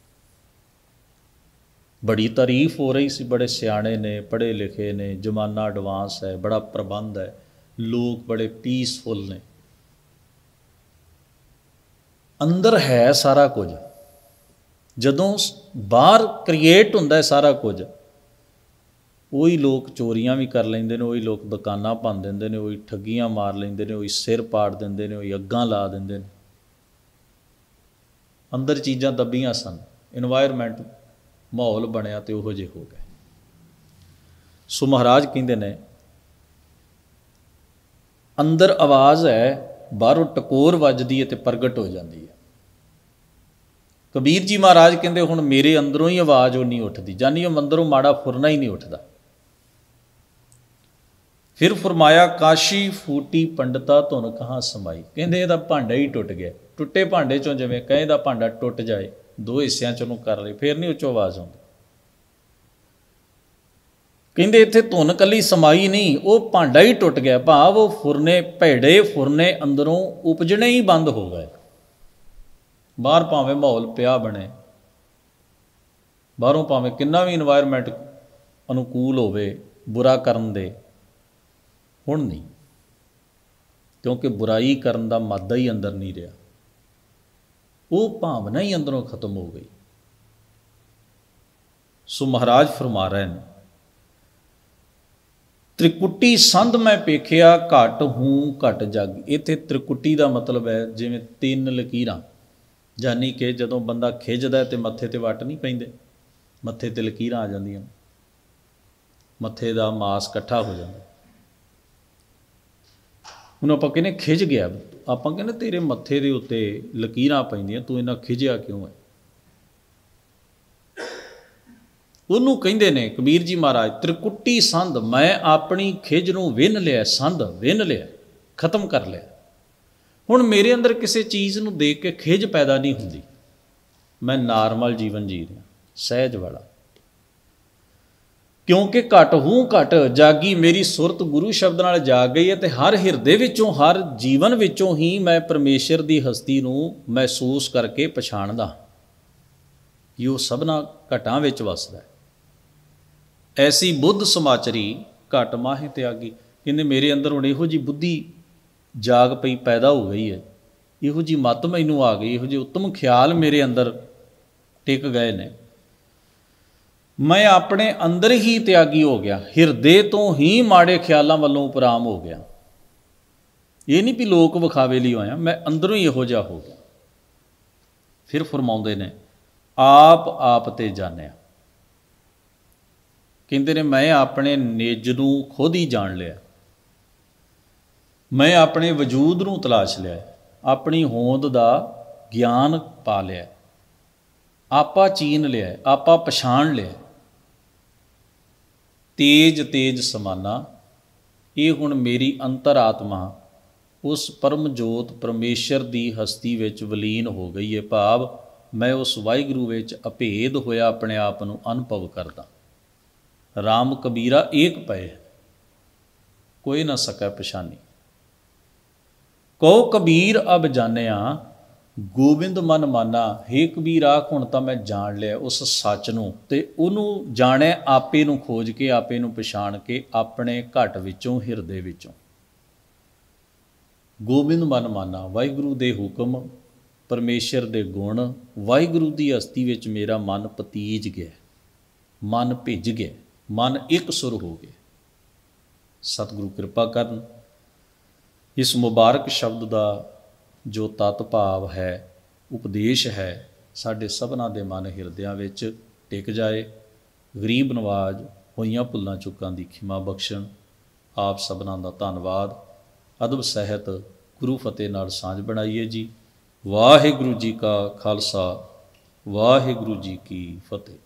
ਬੜੀ ਤਾਰੀਫ ਹੋ ਰਹੀ ਸੀ, ਬੜੇ ਸਿਆਣੇ ਨੇ, ਪੜ੍ਹੇ ਲਿਖੇ ਨੇ, ਜ਼ਮਾਨਾ ਐਡਵਾਂਸ ਹੈ, ਬੜਾ ਪ੍ਰਬੰਧ ਹੈ, ਲੋਕ ਬੜੇ ਪੀਸਫੁਲ ਨੇ। ਅੰਦਰ ਹੈ ਸਾਰਾ ਕੁਝ, ਜਦੋਂ ਬਾਹਰ ਕ੍ਰੀਏਟ ਹੁੰਦਾ ਸਾਰਾ ਕੁਝ, ਉਹੀ ਲੋਕ ਚੋਰੀਆਂ ਵੀ ਕਰ ਲੈਂਦੇ ਨੇ, ਉਹੀ ਲੋਕ ਦੁਕਾਨਾਂ ਭੰਨ ਦਿੰਦੇ ਨੇ, ਉਹੀ ਠੱਗੀਆਂ ਮਾਰ ਲੈਂਦੇ ਨੇ, ਉਹੀ ਸਿਰ ਪਾੜ ਦਿੰਦੇ ਨੇ, ਉਹੀ ਅੱਗਾਂ ਲਾ ਦਿੰਦੇ ਨੇ। ਅੰਦਰ ਚੀਜ਼ਾਂ ਦੱਬੀਆਂ ਸਨ, ਇਨਵਾਇਰਮੈਂਟ, ਮਾਹੌਲ ਬਣਿਆ ਤੇ ਉਹੋ ਜਿਹੇ ਹੋ ਗਏ। ਸੋ ਮਹਾਰਾਜ ਕਹਿੰਦੇ ਨੇ ਅੰਦਰ ਆਵਾਜ਼ ਹੈ, ਬਾਹਰੋਂ ਟਕੋਰ ਵੱਜਦੀ ਹੈ ਤੇ ਪ੍ਰਗਟ ਹੋ ਜਾਂਦੀ ਹੈ। ਕਬੀਰ ਜੀ ਮਹਾਰਾਜ ਕਹਿੰਦੇ ਹੁਣ ਮੇਰੇ ਅੰਦਰੋਂ ਹੀ ਆਵਾਜ਼ ਉਹ ਨਹੀਂ ਉੱਠਦੀ, ਜਾਨੀ ਉਹ ਅੰਦਰੋਂ ਮਾੜਾ ਫੁਰਨਾ ਹੀ ਨਹੀਂ ਉੱਠਦਾ। ਫਿਰ ਫਰਮਾਇਆ ਕਾਸ਼ੀ ਫੂਟੀ ਪੰਡਤਾ ਧੁਨ ਕਹਾਂ ਸਮਾਈ। ਕਹਿੰਦੇ ਇਹਦਾ ਭਾਂਡਾ ਹੀ ਟੁੱਟ ਗਿਆ। ਟੁੱਟੇ ਭਾਂਡੇ 'ਚੋਂ ਜਿਵੇਂ ਕਹੇ ਦਾ ਭਾਂਡਾ ਟੁੱਟ ਜਾਏ, 2 ਹਿੱਸਿਆਂ 'ਚ ਉਹਨੂੰ ਕਰ ਲਏ, ਫਿਰ ਨਹੀਂ ਉਹ 'ਚੋਂ ਆਵਾਜ਼ ਆਉਂਦੀ। ਕਹਿੰਦੇ ਇੱਥੇ ਧੁਨ ਕੱਲੀ ਸਮਾਈ ਨਹੀਂ, ਉਹ ਭਾਂਡਾ ਹੀ ਟੁੱਟ ਗਿਆ, ਭਾਵ ਉਹ ਫੁਰਨੇ, ਭੈੜੇ ਫੁਰਨੇ ਅੰਦਰੋਂ ਉਪਜਣੇ ਹੀ ਬੰਦ ਹੋ ਗਏ। ਬਾਹਰ ਭਾਵੇਂ ਮਾਹੌਲ ਪਿਆ ਬਣੇ, ਬਾਹਰੋਂ ਭਾਵੇਂ ਕਿੰਨਾ ਵੀ ਇਨਵਾਇਰਮੈਂਟ ਅਨੁਕੂਲ ਹੋਵੇ ਬੁਰਾ ਕਰਨ ਦੇ, ਹੁਣ ਨਹੀਂ, ਕਿਉਂਕਿ ਬੁਰਾਈ ਕਰਨ ਦਾ ਮਾਦਾ ਹੀ ਅੰਦਰ ਨਹੀਂ ਰਿਹਾ, ਉਹ ਭਾਵਨਾ ਹੀ ਅੰਦਰੋਂ ਖਤਮ ਹੋ ਗਈ। ਸੋ ਮਹਾਰਾਜ ਫਰਮਾ ਰਹੇ ਨੇ ਤ੍ਰਿਕੁਟੀ ਸੰਧ ਮੈਂ ਪੇਖਿਆ ਘਟ ਹੂੰ ਘਟ ਜਗ। ਇੱਥੇ ਤ੍ਰਿਕੁਟੀ ਦਾ ਮਤਲਬ ਹੈ ਜਿਵੇਂ 3 ਲਕੀਰਾਂ, ਜਾਨੀ ਕਿ ਜਦੋਂ ਬੰਦਾ ਖਿੱਚਦਾ ਤੇ ਮੱਥੇ ਤੇ ਵੱਟ ਨਹੀਂ ਪੈਂਦੇ, ਮੱਥੇ ਤੇ ਲਕੀਰਾਂ ਆ ਜਾਂਦੀਆਂ, ਮੱਥੇ ਦਾ ਮਾਸ ਇਕੱਠਾ ਹੋ ਜਾਂਦਾ। ਹੁਣ ਆਪਾਂ ਕਹਿੰਦੇ ਖਿੱਚ ਗਿਆ, ਆਪਾਂ ਕਹਿੰਦੇ ਤੇਰੇ ਮੱਥੇ ਦੇ ਉੱਤੇ ਲਕੀਰਾਂ ਪੈਂਦੀਆਂ, ਤੂੰ ਇੰਨਾ ਖਿਝਿਆ ਕਿਉਂ ਹੈ? ਉਹਨੂੰ ਕਹਿੰਦੇ ਨੇ ਕਬੀਰ ਜੀ ਮਹਾਰਾਜ ਤ੍ਰਿਕੁਟੀ ਸੰਧ, ਮੈਂ ਆਪਣੀ ਖਿਝ ਨੂੰ ਵਿੰਨ ਲਿਆ, ਸੰਧ ਵਿੰਨ ਲਿਆ, ਖਤਮ ਕਰ ਲਿਆ। ਹੁਣ ਮੇਰੇ ਅੰਦਰ ਕਿਸੇ ਚੀਜ਼ ਨੂੰ ਦੇਖ ਕੇ ਖਿਝ ਪੈਦਾ ਨਹੀਂ ਹੁੰਦੀ, ਮੈਂ ਨਾਰਮਲ ਜੀਵਨ ਜੀ ਰਿਹਾ, ਸਹਿਜ ਵਾਲਾ। ਕਿਉਂਕਿ ਘਟ ਹੂੰ ਘਟ ਜਾਗੀ, ਮੇਰੀ ਸੁਰਤ ਗੁਰੂ ਸ਼ਬਦ ਨਾਲ ਜਾਗ ਗਈ ਹੈ, ਤੇ ਹਰ ਹਿਰਦੇ ਵਿੱਚੋਂ, ਹਰ ਜੀਵਨ ਵਿੱਚੋਂ ਹੀ ਮੈਂ ਪਰਮੇਸ਼ਰ ਦੀ ਹਸਤੀ ਨੂੰ ਮਹਿਸੂਸ ਕਰਕੇ ਪਛਾਣਦਾ ਕਿ ਉਹ ਸਭਨਾ ਘਟਾਂ ਵਿੱਚ ਵਸਦਾ ਹੈ। ਐਸੀ ਬੁੱਧ ਸਮਾਚਰੀ ਘਟ ਮਾਹੇ ਤਿਆਗੀ। ਕਹਿੰਦੇ ਮੇਰੇ ਅੰਦਰ ਹੁਣ ਇਹੋ ਜਿਹੀ ਬੁੱਧੀ ਜਾਗ ਪਈ, ਪੈਦਾ ਹੋ ਗਈ ਹੈ, ਇਹੋ ਜਿਹੀ ਮੱਤ ਮੈਨੂੰ ਆ ਗਈ, ਇਹੋ ਜਿਹੇ ਉੱਤਮ ਖਿਆਲ ਮੇਰੇ ਅੰਦਰ ਟਿਕ ਗਏ ਨੇ, ਮੈਂ ਆਪਣੇ ਅੰਦਰ ਹੀ ਤਿਆਗੀ ਹੋ ਗਿਆ, ਹਿਰਦੇ ਤੋਂ ਹੀ ਮਾੜੇ ਖਿਆਲਾਂ ਵੱਲੋਂ ਉਪਰਾਮ ਹੋ ਗਿਆ। ਇਹ ਨਹੀਂ ਵੀ ਲੋਕ ਵਿਖਾਵੇ ਲਈ ਹੋਇਆ, ਮੈਂ ਅੰਦਰੋਂ ਹੀ ਇਹੋ ਜਿਹਾ ਹੋ ਗਿਆ। ਫਿਰ ਫਰਮਾਉਂਦੇ ਨੇ ਆਪ ਤੇ ਜਾਣਿਆ। ਕਹਿੰਦੇ ਨੇ ਮੈਂ ਆਪਣੇ ਨਿੱਜ ਨੂੰ ਖੁਦ ਹੀ ਜਾਣ ਲਿਆ, ਮੈਂ ਆਪਣੇ ਵਜੂਦ ਨੂੰ ਤਲਾਸ਼ ਲਿਆ, ਆਪਣੀ ਹੋਂਦ ਦਾ ਗਿਆਨ ਪਾ ਲਿਆ, ਆਪਾ ਚੀਨ ਲਿਆ, ਆਪਾ ਪਛਾਣ ਲਿਆ। ਤੇਜ ਸਮਾਨਾ, ਇਹ ਹੁਣ ਮੇਰੀ ਅੰਤਰ-ਆਤਮਾ ਉਸ ਪਰਮ ਜੋਤ ਪਰਮੇਸ਼ਰ ਦੀ ਹਸਤੀ ਵਿੱਚ ਵਿਲੀਨ ਹੋ ਗਈ ਹੈ, ਭਾਵ ਮੈਂ ਉਸ ਵਾਹਿਗੁਰੂ ਵਿੱਚ ਅਭੇਦ ਹੋਇਆ ਆਪਣੇ ਆਪ ਨੂੰ ਅਨੁਭਵ ਕਰਦਾ। ਰਾਮ ਕਬੀਰਾ ਏਕ ਪਏ, ਕੋਈ ਨਾ ਸਕੈ ਪਛਾਨੀ। ਕਉ ਕਬੀਰ ਅਬ ਜਾਣਿਆ ਗੋਬਿੰਦ ਮਨ ਮਾਨਾ। ਹੇ ਕਬੀਰ, ਆਖ ਹੁਣ ਤਾਂ ਮੈਂ ਜਾਣ ਲਿਆ ਉਸ ਸੱਚ ਨੂੰ, ਤੇ ਉਹਨੂੰ ਜਾਣਿਆ ਆਪੇ ਨੂੰ ਖੋਜ ਕੇ, ਆਪੇ ਨੂੰ ਪਛਾਣ ਕੇ, ਆਪਣੇ ਘਟ ਵਿੱਚੋਂ, ਹਿਰਦੇ ਵਿੱਚੋਂ। ਗੋਬਿੰਦ ਮਨ ਮਾਨਾ, ਵਾਹਿਗੁਰੂ ਦੇ ਹੁਕਮ, ਪਰਮੇਸ਼ਰ ਦੇ ਗੁਣ, ਵਾਹਿਗੁਰੂ ਦੀ ਹਸਤੀ ਵਿੱਚ ਮੇਰਾ ਮਨ ਪਤੀਜ ਗਿਆ, ਮਨ ਭਿੱਜ ਗਿਆ, ਮਨ ਇੱਕ ਸੁਰ ਹੋ ਗਿਆ। ਸਤਿਗੁਰੂ ਕਿਰਪਾ ਕਰਨ। ਇਸ ਮੁਬਾਰਕ ਸ਼ਬਦ ਦਾ ਜੋ ਤਤ ਭਾਵ ਹੈ, ਉਪਦੇਸ਼ ਹੈ, ਸਾਡੇ ਸਭਨਾਂ ਦੇ ਮਨ ਹਿਰਦਿਆਂ ਵਿੱਚ ਟਿਕ ਜਾਏ। ਗਰੀਬ ਨਵਾਜ ਹੋਈਆਂ ਭੁੱਲਾਂ ਚੁੱਕਾਂ ਦੀ ਖਿਮਾ ਬਖਸ਼ਣ। ਆਪ ਸਭਨਾਂ ਦਾ ਧੰਨਵਾਦ। ਅਦਬ ਸਹਿਤ ਗੁਰੂ ਫਤਿਹ ਨਾਲ ਸਾਂਝ ਬਣਾਈਏ ਜੀ। ਵਾਹਿਗੁਰੂ ਜੀ ਕਾ ਖਾਲਸਾ, ਵਾਹਿਗੁਰੂ ਜੀ ਕੀ ਫਤਿਹ।